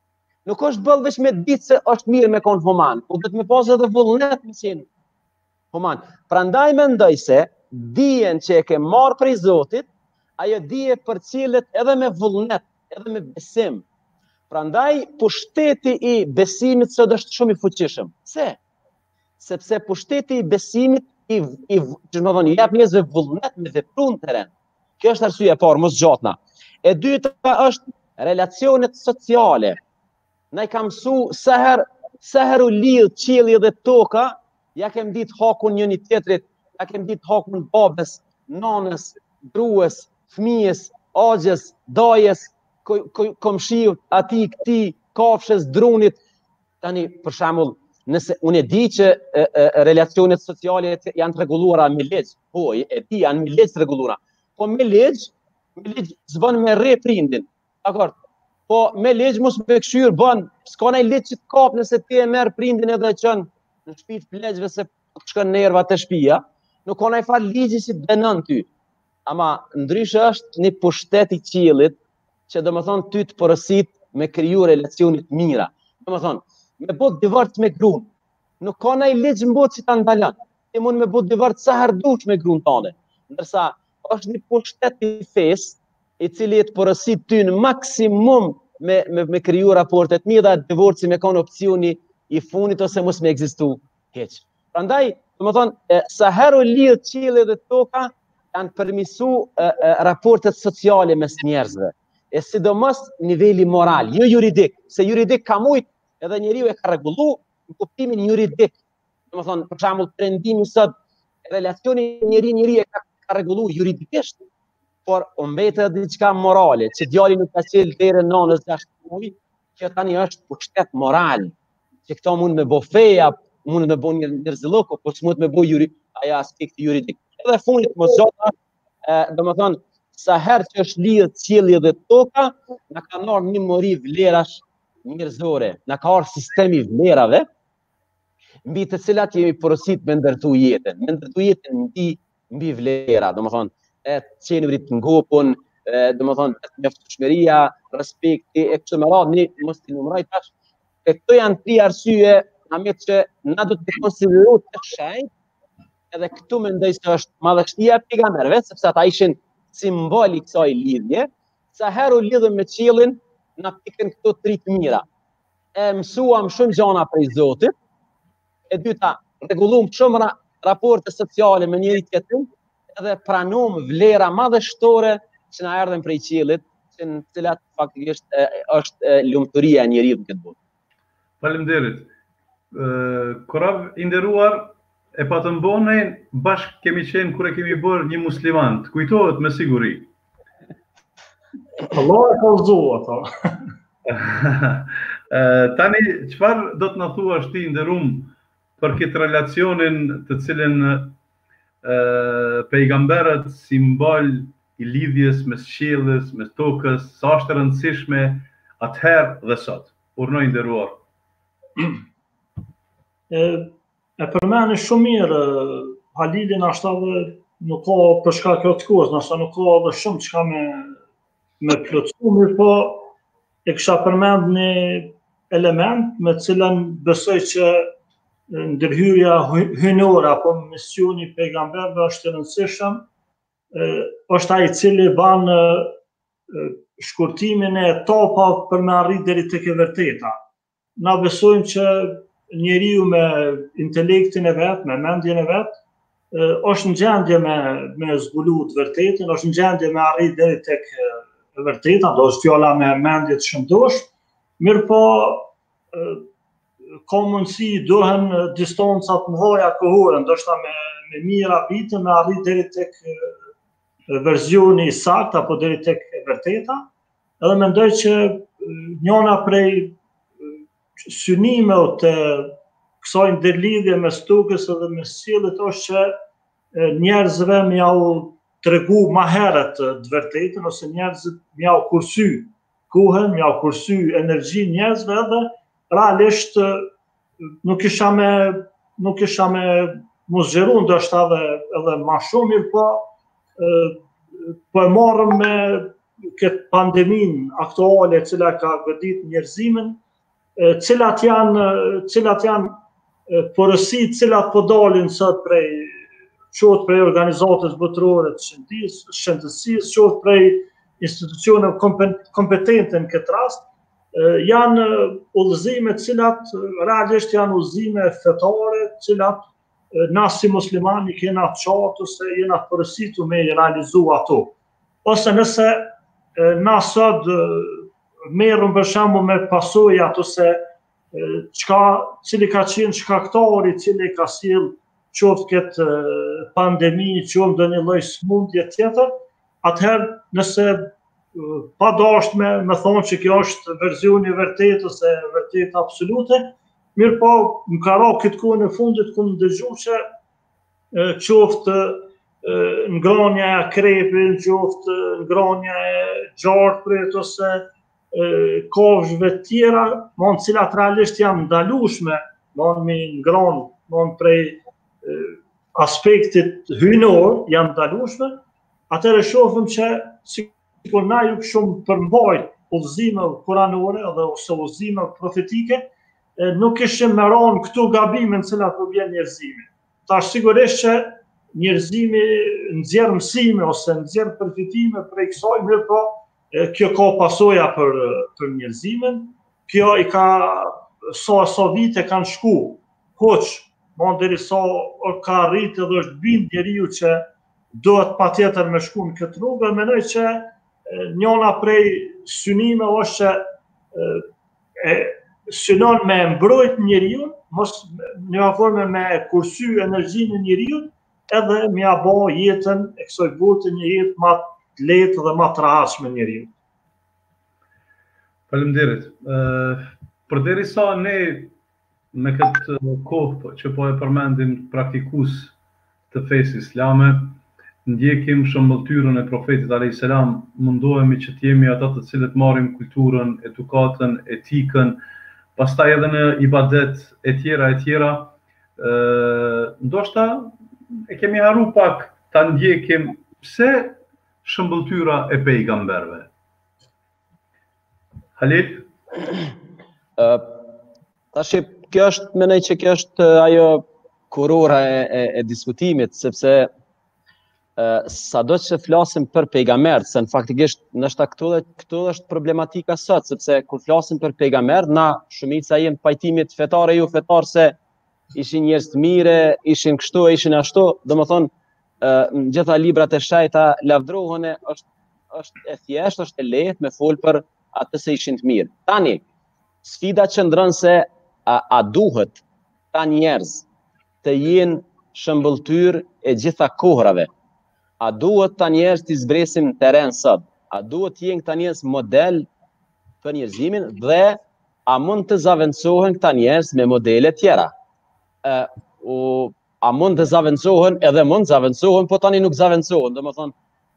nuk është bëllë veç me ditë se është mirë me konë human, po dhe të me pas edhe vullnet me qenë human. Prandaj mendoj se dijen që e ke marë prej Zotit, ajo dije për cilët edhe me vullnet, edhe me besim. Prandaj pushteti i besimit sot është shumë i fuqishëm. Pse? Sepse pushteti i besimit i, i që më thonë, jep njerëzve vullnet me vepru në teren. Kjo është arsye e parë, mos gjatna. E dyta është relacionet sociale. Ne kam mësu sa herë sa herë u lidh qielli dhe toka, ja kem ditë hakun njëri tjetrit, ja kem ditë hakun babës, nanës, gruas, fëmijës, agjes, dajes, komshiut, atij, këtij, kafshës, drunit. Tani për shembull, nëse unë e di që e, e, relacionet sociale janë të rregulluara me ligj, po e di janë me ligj të rregulluara. Po me ligj, me ligj s'bën me rre prindin. Dakor? Po me ligj mos me këshyr bën, s'ka ndaj ligj që të kap nëse ti e merr prindin edhe qen në shtëpi të plegjve se shkon nervat te shtëpia, nuk ka ndaj fal ligji që dënon ty. Ama ndryshe është një pushtet i qiellit që domethënë ty të porosit me kriju relacione të mira. Domethënë me bot divort me gruan. Nuk ka ndaj ligj në botë që ta ndalon. Ti mund me bot divort sa herë dush me gruan tënde. Ndërsa është një pushtet i fesë i cili të porosit ty në maksimum me me, me kriju raporte të mira, divorci me kanë opsioni i funit ose mos me ekzistu hiç. Prandaj, domethënë sa herë u lidh qielli dhe toka janë përmisu e, e, raportet sociale mes njerëzve. E sidomos niveli moral, jo juridik, se juridik ka mujt edhe njeriu e ka rregullu në kuptimin juridik. Domethënë, për shembull, trendimi sot relacioni njeri-njeri e ka, ka rregullu juridikisht. por o mbetet diçka morale, që djali nuk ka qelë deri në nënës gjashtë muaj, që tani është pushtet moral, që këto mund me bo feja, mund me bo një njerëzillok, po s'mund me bo juri, aja aspekti juridik. Edhe fundit mos gjata, do më thonë, sa herë që është lidhë qielli dhe toka, na ka marrë një mori vlerash njerëzore, na ka marrë sistemi vlerave, mbi të cilat jemi porosit me ndërtu jetën, me ndërtu jetën mbi, mbi vlera, do më thonë, e qenërit në ngopun, do më thonë, mjaftueshmëria, respekti, e kështu me radhë, ne mos t'i numëroj tash, e këto janë tri arsye, me që na do të konsideru të shenjtë, edhe këtu mendoj se është madhështia e pejgamberëve, sepse ata ishin simboli kësaj lidhje, sa herë u lidhëm me qiellin, na pikën këto tri të mira. E mësuam shumë gjëra prej Zotit, e dyta, rregulluam shumë ra raporte sociale me njëri tjetrin, edhe pranuam vlera madhështore që na erdhen prej qiellit, që në të cilat faktikisht e, është e, lumturia e njeriu në këtë botë. Faleminderit. Korav i nderuar, e pa të mbonin, bashkë kemi qenë kur e kemi bërë një musliman, të kujtohet me siguri. Allah e ka udhëzuar ato. Tani, çfarë do të na thuash ti nderuam për këtë relacionin të cilën pejgamberët simbol i lidhjes mes qiellit, mes tokës, sa është e rëndësishme atëherë dhe sot. Urnoj nderuar. E, e përmeni shumë mirë, Halilin ashtu edhe nuk ka për shkak kjo të kohës, nështë nuk ka edhe shumë çka me me plotësu, mirë po e kisha përmend një element me cilën besoj që ndërhyrja hynore apo misioni i pejgamberëve është i rëndësishëm, është ai i cili ban shkurtimin e etapave për me arrit deri tek e vërteta. Na besojmë që njeriu me intelektin e vet, me mendjen e vet, është në gjendje me me zbulu të vërtetën, është në gjendje me arrit deri tek e vërteta, do është fjala me mendje të shëndosh, mirë po ka mundësi dohen distancat më mëdha kohore, ndoshta me me mijëra vite me arrit deri tek verzioni i saktë apo deri tek e vërteta, edhe mendoj që njëna prej synimeve të kësaj ndërlidhje mes tokës edhe mes qiellit është që njerëzve më jau tregu më herët të vërtetën, ose njerëzit më jau kursy kohën, më jau kursy energjinë njerëzve, edhe realisht nuk isha me nuk isha me mos zgjeru ndoshta edhe edhe më shumë, mirë po po e marrëm me këtë pandeminë aktuale e cila ka godit njerëzimin, cilat janë cilat janë porosit cilat po dalin sot prej qoftë prej organizatës botërore të shëndetësisë, shëndetësisë, qoftë prej institucioneve kompetente në këtë rast, janë udhëzime të cilat realisht janë udhëzime fetare, të cilat na si muslimani kena të qatë ose jena të porositur me realizu ato. Ose nëse na sot merrem për shembull me pasojat ose çka cili ka qenë shkaktari, cili ka sjell qoftë këtë pandemi, qoftë ndonjë lloj smundje tjetër, atëherë nëse pa dashur me me thonë që kjo është versioni i vërtetë ose vërtetë absolute, mirë po më ka ra këtë kohë në fundit ku më dëgju që qoftë ngrënia e krepit, qoftë ngrënia e gjarprit ose kafshëve tjera, më në cilat realisht janë ndalueshme, më në ngrënë, më në prej aspektit hynor janë ndalueshme, atëherë shohim që sikur na ju shumë përmbajt udhëzimeve kuranore edhe ose udhëzimeve profetike, nuk ishim me ranë këtu gabimin cilat po bjen njerëzimi. Tash sigurisht që njerëzimi nxjerr mësime ose nxjerr përfitime prej kësaj, mirë po kjo ka pasoja për për njerëzimin, kjo i ka sa sa vite kanë shku, hoç, më derisa ka arritë edhe është bind njeriu që duhet patjetër me shku në këtë rrugë, mendoj që njëna prej synime është që e synon me mbrojt njeriu, mos në një formë me kursy energjinë e njeriu, edhe me ia bë jetën e kësaj bote një jetë më të lehtë dhe më të rahatshme njeriu. Faleminderit. Uh, Përderisa ne me këtë kohë që po e përmendim praktikues të fesë islame, ndjekim shëmbëltyrën e profetit alayhis salam, mundohemi që të jemi ata të cilët marrim kulturën, edukatën, etikën, pastaj edhe në ibadet e tjera e tjera, ë ndoshta e kemi harru pak ta ndjekim pse shëmbëltyra e pejgamberëve. Halil? Uh, tash kjo është, mendoj që kjo është ajo kurora e, e, e diskutimit, sepse uh, sado që flasim për pejgamber, se në faktikisht nështë këtu dhe këtu është problematika sot, sepse kur flasim për pejgamber, na shumica jem pajtimit fetare ju fetar se ishin njerëz të mire, ishin kështu, ishin ashtu, domethënë uh, në gjitha librat e shajta lavdrohen, është është e thjeshtë, është e lehtë me fol për atë se ishin të mirë. Tani, sfida qëndron se a, a duhet ta njerëz të jenë shëmbëltyr e gjitha kohrave. A duhet ta njerëz të zbresim në teren sot? A duhet të jenë këta njerëz model për njerëzimin dhe a mund të zaventsohen këta njerëz me modele tjera? Uh, u, a mund të zaventsohen, edhe mund të zaventsohen, po tani nuk zaventsohen, domethënë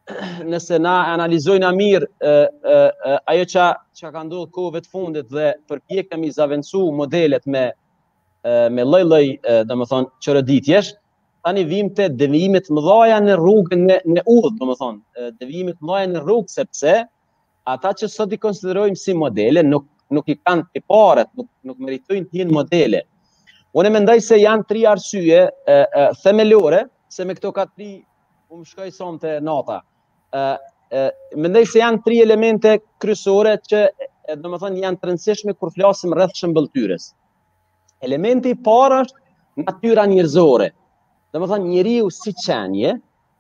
nëse na analizojna mirë uh, uh, uh, ajo që që ka ndodhur kohëve të fundit dhe përpjekemi zaventsu modelet me uh, me lloj-lloj uh, domethënë çorëditjesh, tani vim te devijimet më dhaja në rrugën në në udhë, domethënë uh, devijimet më dhaja në rrugë, sepse ata që sot i konsiderojmë si modele nuk nuk i kanë të parët, nuk nuk meritojnë të jenë modele. Unë mendoj se janë tri arsye uh, uh, themelore, se me këto katri u më shkoj sonte nata. Uh, uh, mendoj se janë tri elemente kryesore që domethënë janë të rëndësishme kur flasim rreth shëmbëltyrës. Elementi i parë është natyra njerëzore. Domethënë njeriu si qenie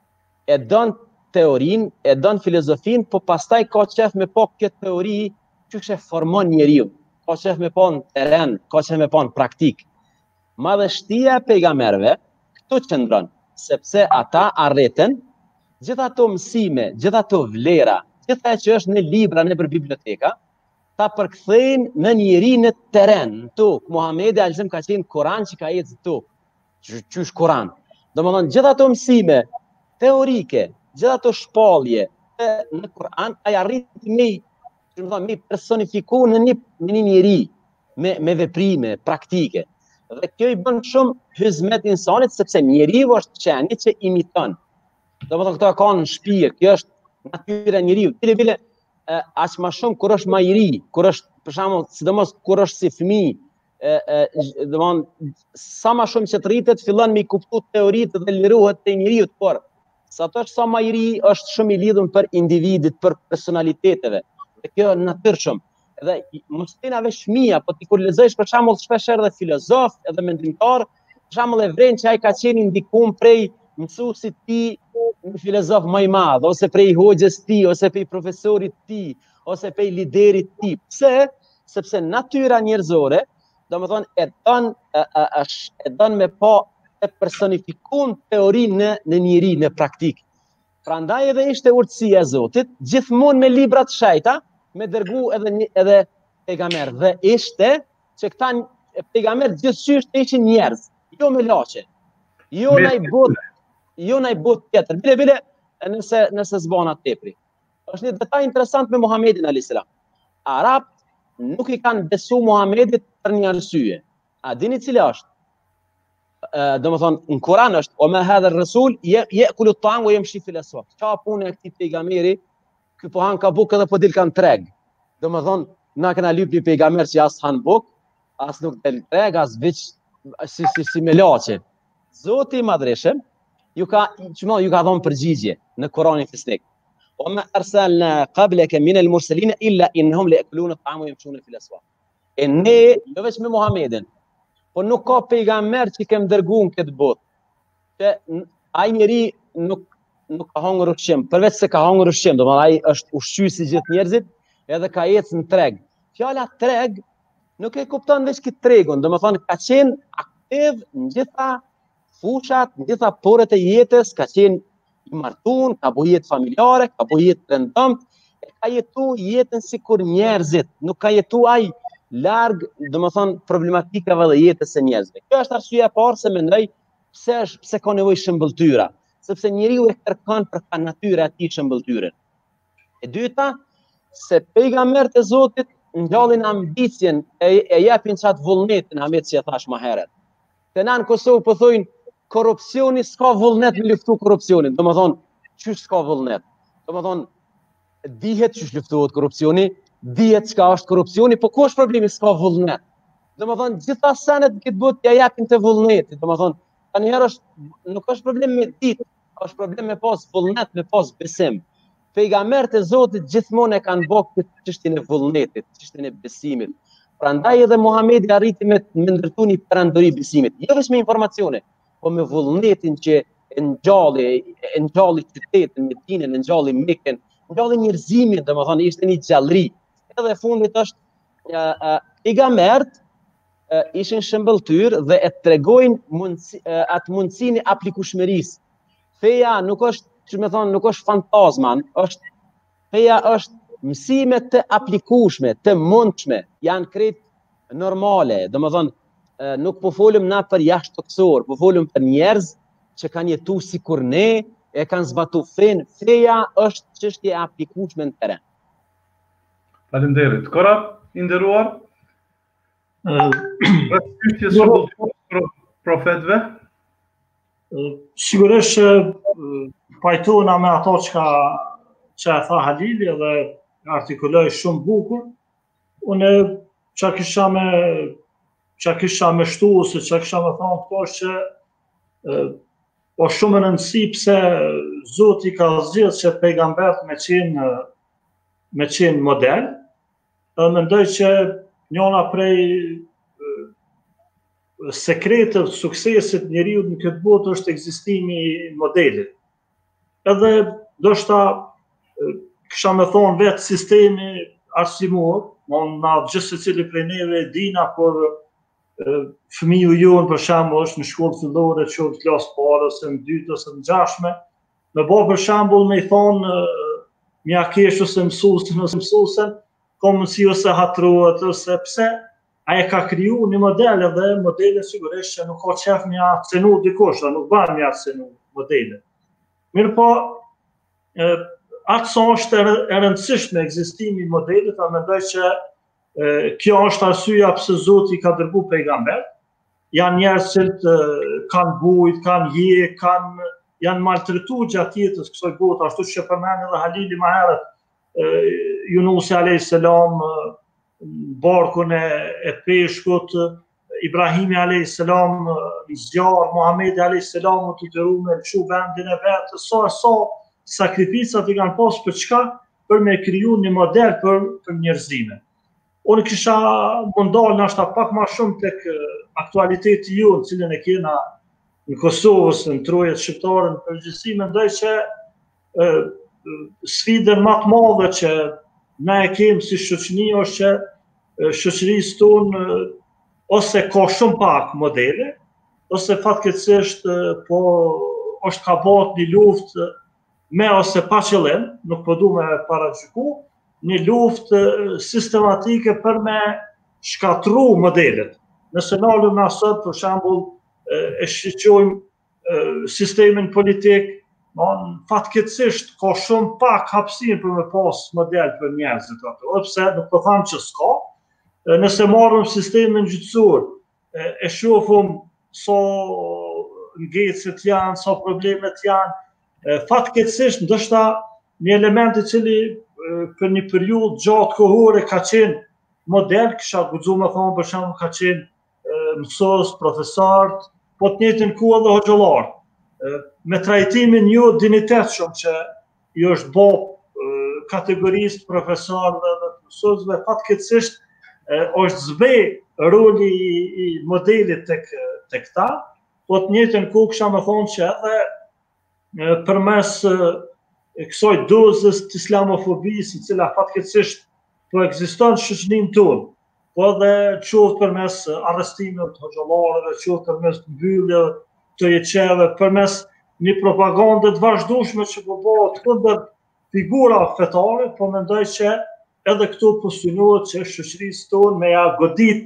e don teorinë, e don filozofinë, po pastaj ka qef me pa këtë teori çu e formon njeriu. Ka qef me pa në teren, ka qef me pa në praktik. Madhështia e pejgamberëve këtu qëndron, sepse ata arritën gjitha ato mësime, gjitha ato vlera, gjitha që është në libra, në për biblioteka, ta përkthejnë në njeri në teren, në tokë. Muhamedi alajhissalam ka qenë Kur'an që ka ecë në tokë. Qysh Kur'an. Domethënë gjitha ato mësime teorike, gjitha ato shpallje në Kur'an ai arrit me, domethënë me personifiku në një në një njeri me me veprime praktike. Dhe kjo i bën shumë hizmet insanit, sepse njeriu është qenie që imiton. Domethënë këto kanë në shpirt, kjo është natyra e njeriu. Bile bile aq më shumë kur është më i ri, kur është për shembull, sidomos kur është si fëmijë, domethënë sa më shumë që të rritet fillon me kuptu teoritë dhe lirohet te njeriu, por sa të është sa më i ri është shumë i lidhur për individit, për personaliteteve. Dhe kjo është natyrshëm. Edhe mos tena vesh fëmia, po ti kur lexosh për shembull shpesh edhe filozof, edhe mendimtar, për shembull e vren që ai ka qenë ndikuar prej mësuesit ti, një filozof më i madh, ose prej hoxhës ti, ose prej profesorit ti, ose prej liderit ti. Pse? Sepse natyra njerëzore, domethënë e don e don me pa e personifikuar teorinë në në njeri në praktik. Prandaj edhe ishte urtësia e Zotit, gjithmonë me libra të shejta, me dërgu edhe edhe pejgamber, dhe ishte që këta pejgamber gjithçysh ishin njerëz, jo me laçe. Jo na i bot, jo na i bot tjetër. Bile bile nëse nëse zbana tepri. Është një detaj interesant me Muhamedit alayhis salam. Arabt nuk i kanë besu Muhamedit për një arsye. A dini cila është? Uh, domethënë në Kur'an është o ma hadha ar-rasul ya'kulu at-ta'am wa yamshi fil aswaq. Çfarë punë e këtij pejgamberi? Ky po han ka bukë edhe po del kan treg. Domethënë na kena lyp një pejgamber që as han bukë, as nuk del treg, as veç si si si me laçe. Zoti i Madhreshëm ju ka çmo ju ka dhënë përgjigje në Kur'anin fisnik. O ma arsalna qablaka min al-mursalin illa innahum la'kuluna at-ta'am wa yamshuna fil aswaq. E ne jo vetëm me Muhamedit, po nuk ka pejgamber që kem dërguar në këtë botë. Që ai njeri nuk nuk ka hangër ushqim, përveç se ka hangër ushqim, domethënë ai është ushqyes si gjithë njerëzit, edhe ka ecë në treg. Fjala treg nuk e kupton veç këtë tregun, domethënë ka qenë aktiv në gjitha fushat, në gjitha porët e jetës, ka qenë i martuar, ka bo jetë familjare, ka bo jetë të rëndëmt, e ka jetu jetën si kur njerëzit, nuk ka jetu aj larg, do më thonë, problematikave dhe jetës e njerëzve. Kjo është arsyeja e parë se mendoj pse është pse ka nevojë shëmbëltyra, sepse njeriu e kërkon për ka natyra e tij shëmbëltyrën. E dyta, se pejgamberët e Zotit ngjallin ambicien e, e japin çat vullnetin, Ahmet si e thash më herët. Te na në Kosovë po thojnë korrupsioni s'ka vullnet me luftu korrupsionin. Domethënë, çysh s'ka vullnet? Domethënë, dihet çysh luftohet korrupsioni, dihet çka është korrupsioni, po ku është problemi s'ka vullnet? Domethënë, gjitha senet këtë botë ja japin të vullnetit. Domethënë, tani herë është nuk është problem me ditë, është problem me pas vullnet, me pas besim. Pejgamberët e Zotit gjithmonë e kanë bërë këtë çështjen e vullnetit, çështjen e besimit. Prandaj edhe Muhamedi arriti me me ndërtu një perandori besimit, jo vetëm me informacione, po me vullnetin që e ngjalli, e ngjalli qytetin, Medinën, e ngjalli Mekën, ngjalli njerëzimin, domethënë ishte një gjallëri. Edhe fundit është pejgamberët ishin shëmbëltyr dhe e tregojnë mundsi, atë mundësinë e aplikueshmërisë. Feja nuk është, që me thonë, nuk është fantazman, është, feja është mësime të aplikueshme, të mundshme, janë krejt normale, do më thonë, nuk po folëm na për jashtëtoksor, po folëm për njerëz që kanë jetu si kur ne, e kanë zbatu fen, feja është çështje e aplikueshme në teren. Faleminderit. Kora, i nderuar? Për pyetje shëmbëltyr profetëve? Sigurisht që pajtona me ato që, që e tha Halili dhe artikuloj shumë bukur, unë që kisha me që kisha me shtu, se që kisha me thonë këto është që po shumë në rëndësi pse Zoti ka zgjedhur që pejgamberët me qenë me qenë model, dhe mendoj që njëna prej sekretët suksesit njeriu në këtë botë është ekzistimi i modelit. Edhe ndoshta kisha me thonë vetë sistemi arsimor, na gjithë secili prej neve dina, por fëmiu jonë për shembull është në shkollë fillore, qoftë klasë parë ose në dytë ose në gjashme, me bë për shembull me i thonë mja kesh ose mësuesin ose mësuesen, ka mundësi ose hatrohet ose pse, a e ka kriju një model edhe modele sigurisht që nuk ka qef mja cenu dikush, nuk ban mja cenu modele. Mirë po, atë sa është e rëndësishme ekzistimi i modelit, a mendoj që kjo është arsyeja pse Zoti ka dërgu pejgamber. Janë njerëz që kanë bujt, kanë je, kanë janë maltretuar gjatë jetës kësaj bote, ashtu që përmend edhe Halili më herët, Yunusi alayhis salam, barkun e, e peshkut, Ibrahimi alayhis salam, zjarr, Muhamedi alayhis salam u tuteru me lëshu vendin e vetë, sa sa sakrificat i kanë pas për çka? Për me kriju një model për, për njerëzimin. Unë kisha mundal nashta pak ma shumë tek aktualiteti ju, në cilën e kena në Kosovës, në trojet shqiptare, në përgjithësi, mendoj që e, sfidën më të madhe që na e kemi si shoqëri është që shoqërisë tonë ose ka shumë pak modele, ose fatkeqësisht po është ka bërë një luftë me ose pa qëllim, nuk po du me paragjyku, një luftë sistematike për me shkatru modelet. Nëse nalëm në sot, për shembull, e shqyqojmë sistemin politik, fatkeqësisht ka shumë pak hapësirë për me pas model për njerëzit ato, ose nuk po tham që s'ka. Nëse marrëm sistemin gjyqësor, e shohim sa ngecet janë, sa problemet janë, fatkeqësisht ndoshta një element i cili për një periudhë gjatë kohore ka qenë model, kisha guxu me thonë për shembull ka qenë mësues, profesor, po të njëjtën kohë edhe hoxhallar. Me trajtimin jo dinitetshëm që i është bë kategorisë profesor dhe mësuesve, fatkeqësisht është zbe roli i, i modelit tek tek ta, po të njëjtën kohë kisha me thonë që edhe përmes kësaj dozës të islamofobisë, i cila fatkeqësisht po ekziston në shoqërinë tonë, po edhe qoftë përmes arrestimeve të hoxhallarëve, qoftë përmes mbylljeve të jeçeve, përmes një propagandë të vazhdueshme që po bëhet kundër figura fetare, po mendoj që edhe këtu po synohet që shoqërisë tonë me ja godit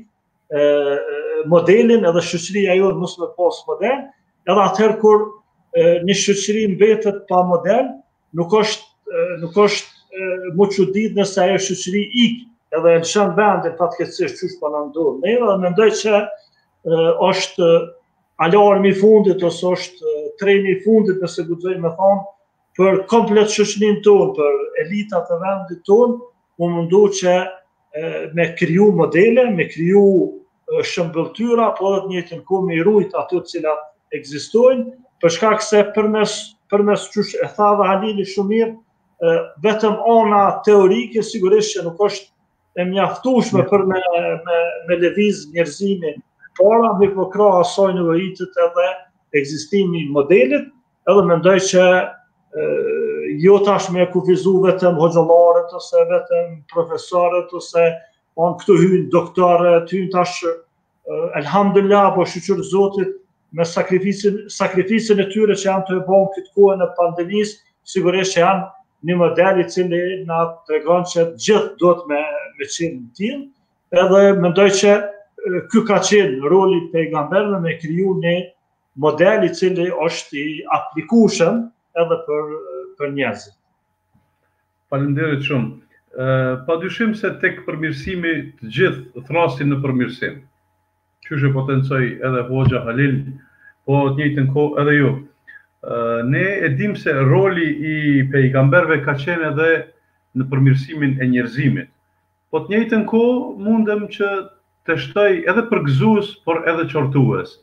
modelin edhe shoqëria jonë mos me pas model, edhe atëherë kur një shoqëri mbetet pa model, nuk është nuk është më çudit nëse ajo shoqëri ik edhe e lëshon vendin fatkeqësisht çush po na ndodh. Ne edhe mendoj që është alarmi i fundit ose është treni i fundit, nëse guxojmë me thonë, për komplet shoqërinë tonë, për elitat e vendit tonë, u mundu që me kriju modele, me kriju shëmbëltyra, po edhe të njëjtën kohë me rujt ato të cilat ekzistojnë, për shkak se përmes përmes çush e tha dhe Halili shumë mirë, vetëm ana teorike sigurisht që nuk është e mjaftueshme për me me me lëviz njerëzimin para, me po krah asaj nevojitet edhe ekzistimi i modelit, edhe mendoj që jo tash me kufizu vetëm hoxhallarët ose vetëm profesorët ose on këtu hyn doktorët, hyn tash elhamdulillah, po shukur Zotit me sakrificën sakrificën e tyre që janë të bën këtë kohën e pandemisë, sigurisht që janë një model i cili na tregon që gjithë duhet me me qenë në tillë, edhe mendoj që ky ka qenë roli i pejgamberëve me kriju një model i cili është i aplikueshëm edhe për për njerëzit. Faleminderit shumë. Padyshim se tek përmirësimi të gjithë thrasin në përmirësim. Qysh e potencoj edhe Hoxha Halil, po të njëjtën kohë edhe ju. Ne e dim se roli i pejgamberëve ka qenë edhe në përmirësimin e njerëzimit. Po të njëjtën kohë mundem që të shtoj edhe përgëzues, por edhe qortues.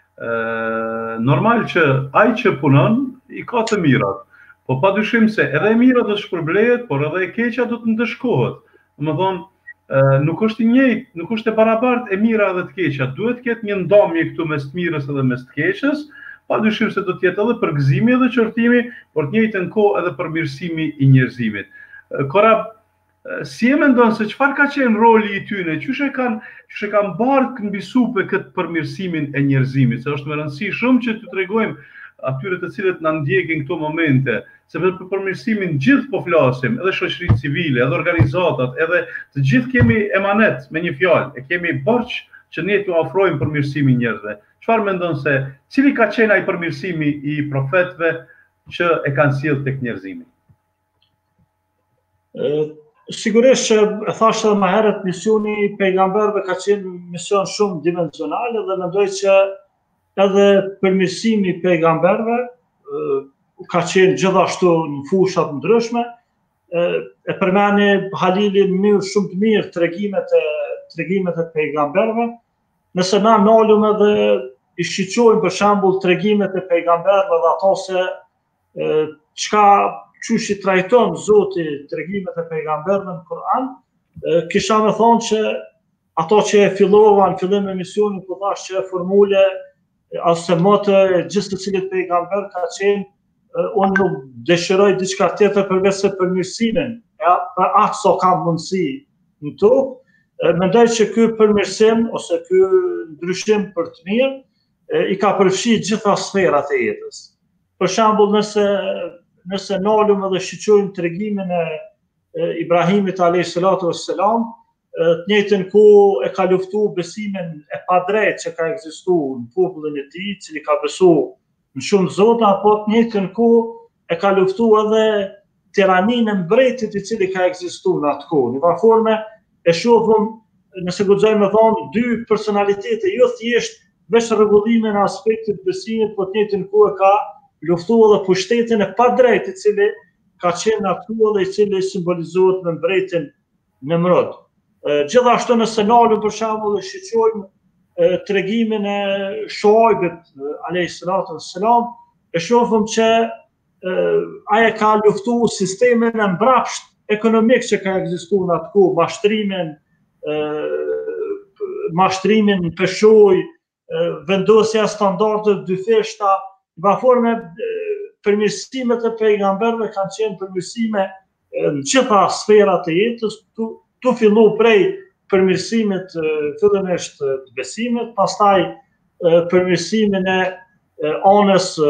Normal që ai që punon i ka të mirat, po padyshim se edhe e mira do të shpërblehet, por edhe e keqja do të ndëshkohet. Domethënë, nuk është i njëjtë, nuk është e barabartë e mira edhe të keqja. Duhet të ketë një ndomje këtu mes të mirës edhe mes të keqes, padyshim se do të jetë edhe përgëzimi edhe qortimi, por të njëjtën kohë edhe përmirësimi i njerëzimit. Korab, si e mendon se çfarë ka qenë roli i tyre? Qysh e kanë çysh e kanë bardhë mbi supe këtë përmirësimin e njerëzimit? Se është me rëndësi shumë që t'ju tregojmë atyre të cilët na ndjekin këto momente, sepse për përmirësimin gjithë po flasim, edhe shoqëritë civile, edhe organizatat, edhe të gjithë kemi emanet me një fjalë, e kemi borx që ne t'u ofrojmë përmirësimin njerëzve. Çfarë mendon se cili ka qenë ai përmirësimi i profetëve që e kanë sjellë tek njerëzimi? Sigurisht që e thashë edhe më herët, misioni i pejgamberëve ka qenë mision shumë dimensional dhe mendoj që edhe përmirësimi i pejgamberëve ka qenë gjithashtu në fushat ndryshme. E përmeni Halili në mënyrë shumë të mirë tregimet e tregimet e pejgamberëve. Nëse na nalum edhe i shiqojmë për shembull tregimet e pejgamberëve dhe ato se çka çush i trajton Zoti tregimet e pejgamberëve në Kur'an, kisha me thonë që ato që e fillova në fillim e misionit, po thash që formule ose moto e gjithë të cilit pejgamber ka qenë, unë nuk dëshiroj diçka tjetër përveç se përmirësimin, për atë sa kam mundësi në tokë. Mendoj që ky përmirësim ose ky ndryshim për të mirë i ka përfshirë gjitha sferat e jetës. Për shembull, nëse nëse nalum edhe shiqojmë tregimin e Ibrahimit alayhis salatu wassalam, të njëjtën kohë e ka luftu besimin e padrejtë që ka ekzistuar në popullin e tij, i cili ka besuar në shumë zota, po të njëjtën kohë e ka luftu edhe tiraninë e mbretit i cili ka ekzistuar në atë kohë. Në një forme e shohim, nëse guxojmë të thonë, dy personalitete, jo thjesht veç rregullimin e aspektit besimit, po të njëjtën kohë ka luftu edhe pushtetin e padrejtë i cili ka qenë aty dhe i cili simbolizohet me mbretin Nemrod. Gjithashtu nëse nalëm për shembull e shiqojmë tregimin e Shuaibit alayhis salatu wassalam, e shohim që ai e ka luftuar sistemin e mbrapsht ekonomik që ka ekzistuar në atë kohë, mashtrimin, mashtrimin në peshoj, vendosja standardeve dyfishta, në forme përmirësimet e pejgamberëve kanë qenë përmirësime në gjitha sferat e jetës, tu fillu prej përmirësimit fillimisht të besimit, pastaj përmirësimin e anës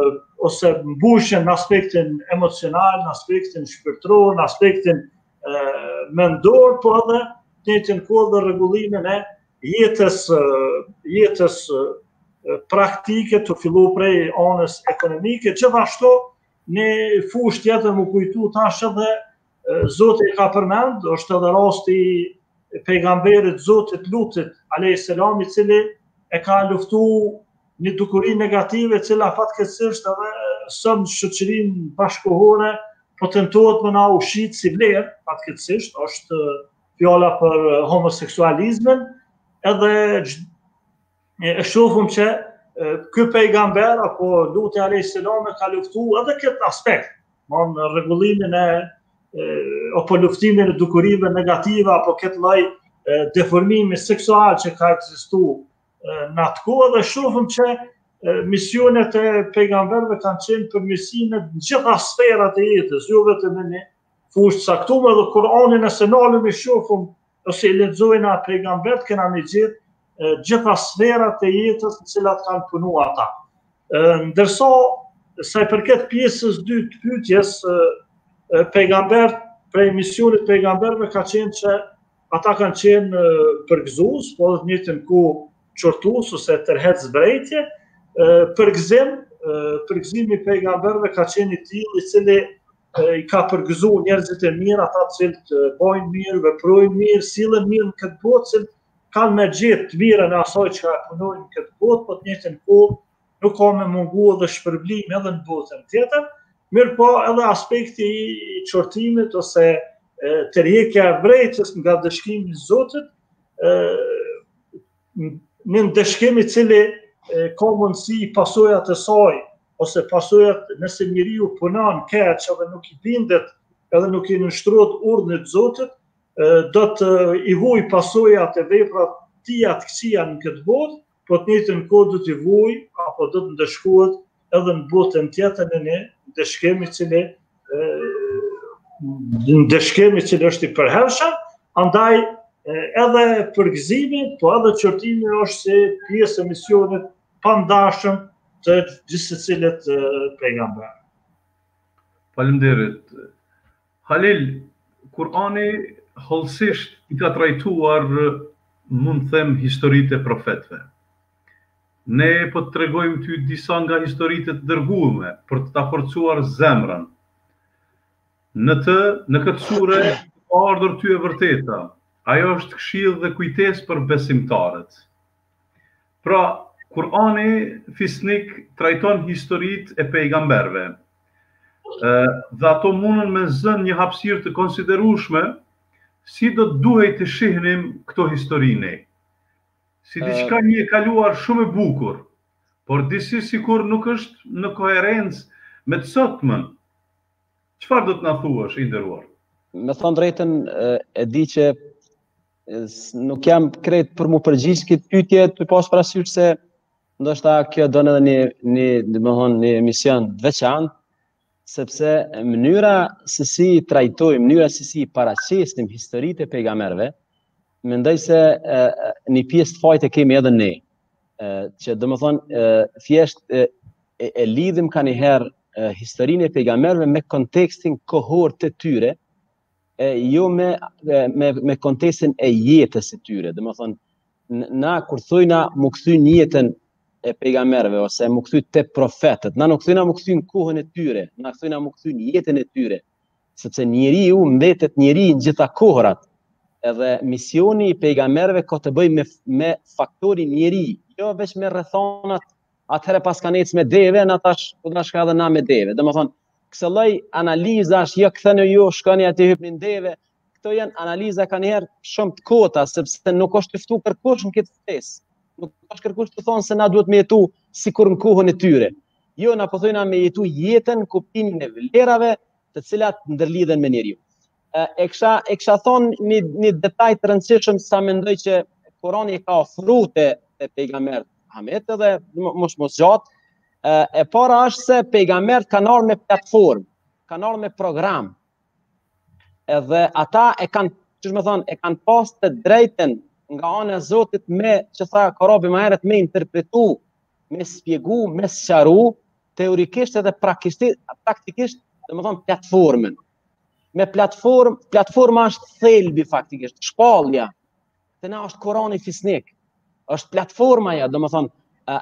ose mbushjen në aspektin emocional, në aspektin shpirtëror, në aspektin mendor, po edhe në të njëjtën kohë dhe rregullimin e jetës jetës praktike të fillu prej anës ekonomike. Gjithashtu në fushë tjetër më kujtu tash edhe Zoti ka përmend, është edhe rasti i pejgamberit Zotit Lutit alayhis salam, i cili e ka luftuar një dukuri negative, e cila fatkeqësisht edhe sot në shoqërinë bashkëkohore po tentohet më na ushqit si vlerë, fatkeqësisht është fjala për homoseksualizmin, edhe e shohim që ky pejgamber apo Luti alayhis salam ka luftuar edhe këtë aspekt, në rregullimin e apo luftimin e dukurive negative, apo këtë lloj deformimi seksual që ka ekzistuar në atë kohë, dhe shohim që misionet e pejgamberëve kanë qenë përmirësime në gjitha sferat e jetës, jo vetëm në një fushë të caktuar. Dhe Kur'anin nëse nalëm i shohim ose i lexojna pejgamberët, kena me gjetë gjitha sferat e jetës në cilat kanë punuar ata. Ndërsa sa i përket pjesës dytë të pyetjes, pejgamberët, prej misionit pejgamberëve ka qenë që ata kanë qenë përgëzues, po në të njëjtën kohë çortues ose tërheq zbrejtje. Përgëzim, përgëzimi i pejgamberëve ka qenë i tillë i cili i ka përgëzuar njerëzit e mirë, ata të cilët bojnë mirë, veprojnë mirë, sillen mirë në këtë botë, që kanë me gjetë të mirën e asaj që punojnë në këtë botë, po të njëjtën kohë nuk ka me mungu edhe shpërblim edhe në botën tjetër. Mirë po edhe aspekti i çortimit ose tërheqja e vrejtjes nga dëshkimi i Zotit, në dëshkim i cili ka mundësi pasojat e saj, ose pasojat nëse njeriu punon keq edhe nuk i bindet, edhe nuk i nënshtrohet urdhnit të Zotit, do të i vujë pasojat e veprave të tija të këqija në këtë botë, po të njëjtën kohë do t'i vujë apo do të ndeshkohet edhe në botën tjetër në një ndeshkim i cili ndeshkim i cili është i përhershëm. Andaj edhe përgëzimi, po edhe çortimi është si pjesë e misionit pandashëm të gjithë secilit pejgamber. Faleminderit. Halil, Kur'ani hollësisht i ka trajtuar, mund të them, historitë e profetëve. Ne po të tregojmë ty disa nga historitë të dërguara për të ta forcuar zemrën. Në të, në këtë sure ka ardhur ty e vërteta. Ajo është këshill dhe kujtesë për besimtarët. Pra, Kur'ani fisnik trajton historitë e pejgamberëve. Dhe ato mundën me zënë një hapësirë të konsiderueshme si do të duhej të shihnim këto historinë. Si diçka një e kaluar shumë e bukur, por disi sikur nuk është në koherencë me të sotmën. Çfarë do të na thuash, i nderuar? Me thënë drejtën, e di që nuk jam krejt për mu përgjigj këtë pyetje, të pas parasysh se ndoshta kjo don edhe një një, domethënë, një emision të veçantë, sepse mënyra se si trajtojmë, mënyra se si paraqesim historitë e pejgamberëve, mendoj se një pjesë të fajt e kemi edhe ne, që domethënë thjesht e, e lidhim kanjëherë historinë e pejgamberëve me kontekstin kohor të tyre, jo me, me, me kontekstin e jetës së tyre. Domethënë, na kur thojna mu kthyn jetën e pejgamberëve ose mu kthyn te profetët, na nuk thojna mu kthyn kohën e tyre, na thojna mu kthyn jetën e tyre, sepse njeriu mbetet njeri në gjitha kohërat. Edhe misioni i pejgamberëve ka të bëjë me, me faktorin njeri, jo veç me rrethonat, atëherë pas kanë ecë me deve, në tash ku na shka edhe na me deve. Domethënë, kësë lloj analizash, jo ktheni ju, shkoni aty hypni në deve, këto janë analiza kanjëherë shumë të kota, sepse nuk është të ftu kërkush në këtë ftesë. Nuk është kërkush të thonë se na duhet me jetu sikur në kohën e tyre. Jo, na po thojna me jetu jetën, kuptimin e vlerave, të cilat ndërlidhen me njeriu. E kisha e kisha thonë një, një detaj të rëndësishëm sa mendoj që Kurani ka ofruar te pejgamberi Muhammed, edhe mos mos gjatë. E para është se pejgamberët kanë ardhur me platformë, kanë ardhur me program. Edhe ata e kanë, çu më thon, e kanë pas të drejtën nga ana e Zotit me, që tha Korabi më herët, me interpretu, me spjegu, me sqaru teorikisht edhe praktikisht, praktikisht dhe më thonë platformën. Me platform, platforma është thelbi faktikisht, shpallja. Të na është Kurani fisnik. Është platforma ja, dhe më thonë,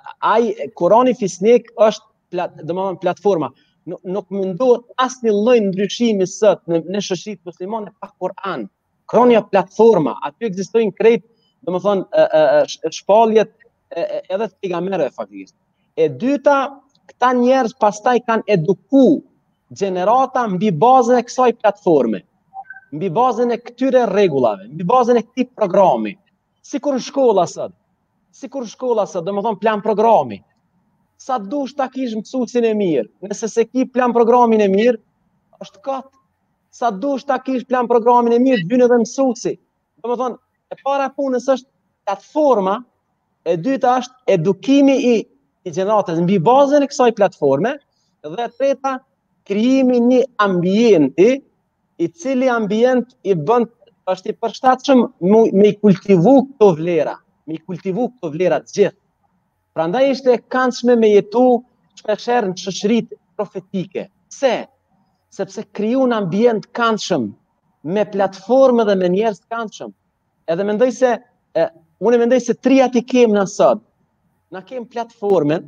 ai Kurani fisnik është plat, dhe më thonë platforma. Nuk, nuk mundohet asnjë lloj ndryshimi sot në, në shoqëritë muslimane pa Kur'an. Kurani është platforma, aty ekzistojnë krejt, dhe më thonë, shpalljet edhe të pejgamberëve faktikisht. E dyta, këta njerëz pastaj kanë eduku gjenerata mbi bazën e kësaj platforme, mbi bazën e këtyre rregullave, mbi bazën e këtij programi. Sikur në shkolla sot, sikur në shkolla sot, do të thonë plan programi. Sa dush ta kish mësuesin e mirë, nëse se ki plan programin e mirë, është kat. Sa dush ta kish plan programin e mirë, vjen edhe mësuesi. Do të thonë, e para punës është platforma, e dyta është edukimi i, i gjeneratës mbi bazën e kësaj platforme, dhe e treta krijimi një ambienti i cili ambient i bën është i përshtatshëm me i kultivu këto vlera, me i kultivu këto vlera të gjithë. Prandaj ishte e këndshme me jetu shpeshherë në shoqëritë profetike. Pse? Sepse kriju një ambient të këndshëm me platformë dhe me njerëz të këndshëm. Edhe mendoj se e, unë mendoj se tria ti kem na sot. Na kem platformën,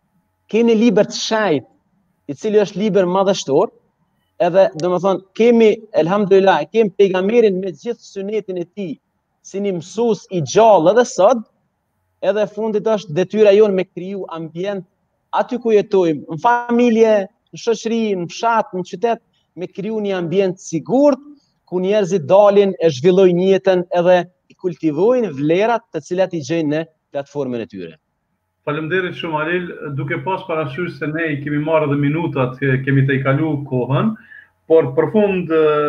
kemi libër të shajt, i cili është libër madhështor, edhe do të thonë kemi elhamdulillah, kemi pejgamberin me gjithë sunetin e tij, si një mësues i gjallë edhe sot, edhe fundit është detyra jonë me kriju ambient aty ku jetojmë, në familje, në shoqëri, në fshat, në qytet, me kriju një ambient sigurt, ku njerëzit dalin e zhvillojnë jetën edhe i kultivojnë vlerat të cilat i gjejnë në platformën e tyre. Faleminderit shumë Alil, duke pas parasysh se ne i kemi marrë edhe minutat, kemi të i kalu kohën, por për fund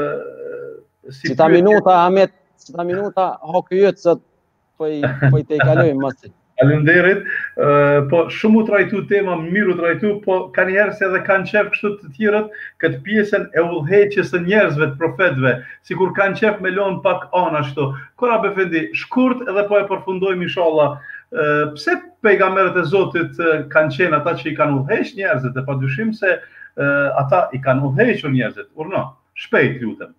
si Cita minuta, Ahmet, cita minuta, hoke jëtë sot, po i, po i të i kalojmë mësit. Faleminderit, po shumë u trajtu tema, mirë u trajtu, po ka njerëz edhe kanë qef kështu të tjerët këtë pjesën e udhëheqjes së njerëzve të profetëve, sikur kanë qef me lënë pak anë ashtu. Kora Befendi, shkurt edhe po e përfundojmë inshallah. Pse pejgamberët e Zotit kanë qenë ata që i kanë udhëhequr njerëzit, dhe padyshim se ata i kanë udhëhequr njerëzit. Urna, shpejt lutem.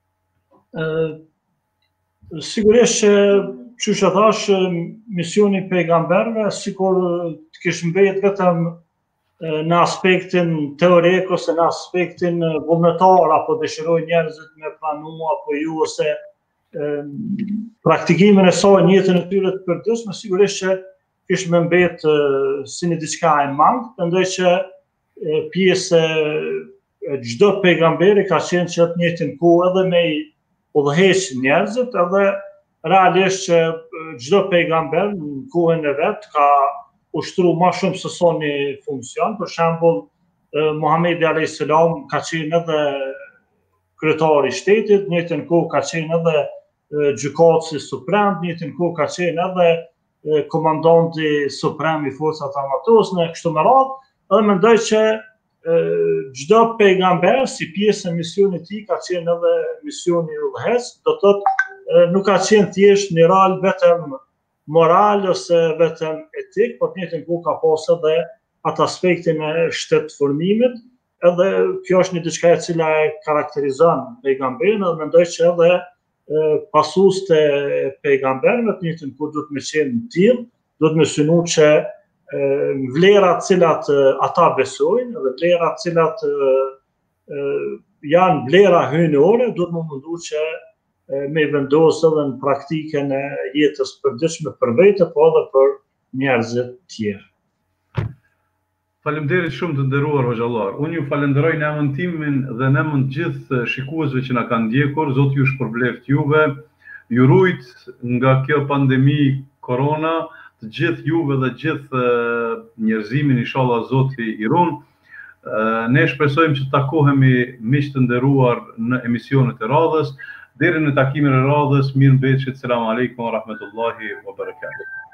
Sigurisht që qysh e thash, misioni pejgamberëve sikur të kishë mbet vetëm në aspektin teorik ose në aspektin vullnetar, apo dëshirojnë njerëzit me planu apo ju ose praktikimin e saj në jetën e tyre të përditshme, sigurisht që kishë me mbet si një diçka e madhe. Mendoj që pjesë e çdo pejgamberi ka qenë që të njëjtin kohë edhe me i udhëheq njerëzit, edhe realisht që çdo pejgamber në kohën e vet ka ushtruar më shumë se sa një funksion. Për shembull, Muhamedi alayhis salam ka qenë edhe kryetari i shtetit, në njëjtën kohë ka qenë edhe gjykatësi suprem, në njëjtën kohë ka qenë edhe komandanti suprem i forcat armatose, në kështu me radhë, edhe mendoj që çdo pejgamber si pjesë e misionit të tij ka qenë edhe misioni i udhëheqës, do të thotë nuk ka qenë thjesht një rol vetëm moral ose vetëm etik, por në njëjtën kohë ka pasur edhe atë aspektin e shtetformimit, edhe kjo është një diçka e cila e karakterizon pejgamberin, dhe mendoj që edhe pasues të pejgamberëve të njëjtën kohë duhet me qenë të tillë, duhet me synu që vlerat cilat ata besojnë dhe vlerat cilat janë vlera hyjnore, duhet më mundu që me vendosë edhe në praktikën e jetës përditshme për vete, po edhe për njerëzit tjerë. Faleminderit shumë të nderuar hoxhallar. Unë ju falenderoj në emrin tim dhe në emrin të gjithë shikuesve që na kanë ndjekur. Zoti ju shpërbleft juve, ju rujt nga kjo pandemi korona, të gjithë juve dhe gjithë njerëzimin, inshallah Zoti i ruan. Ne shpresojmë që të takohemi miq të nderuar në emisionet e radhës. Deri në takimin e radhës, mirëmbëjtje, selam aleikum wa rahmetullahi wa barakatuh.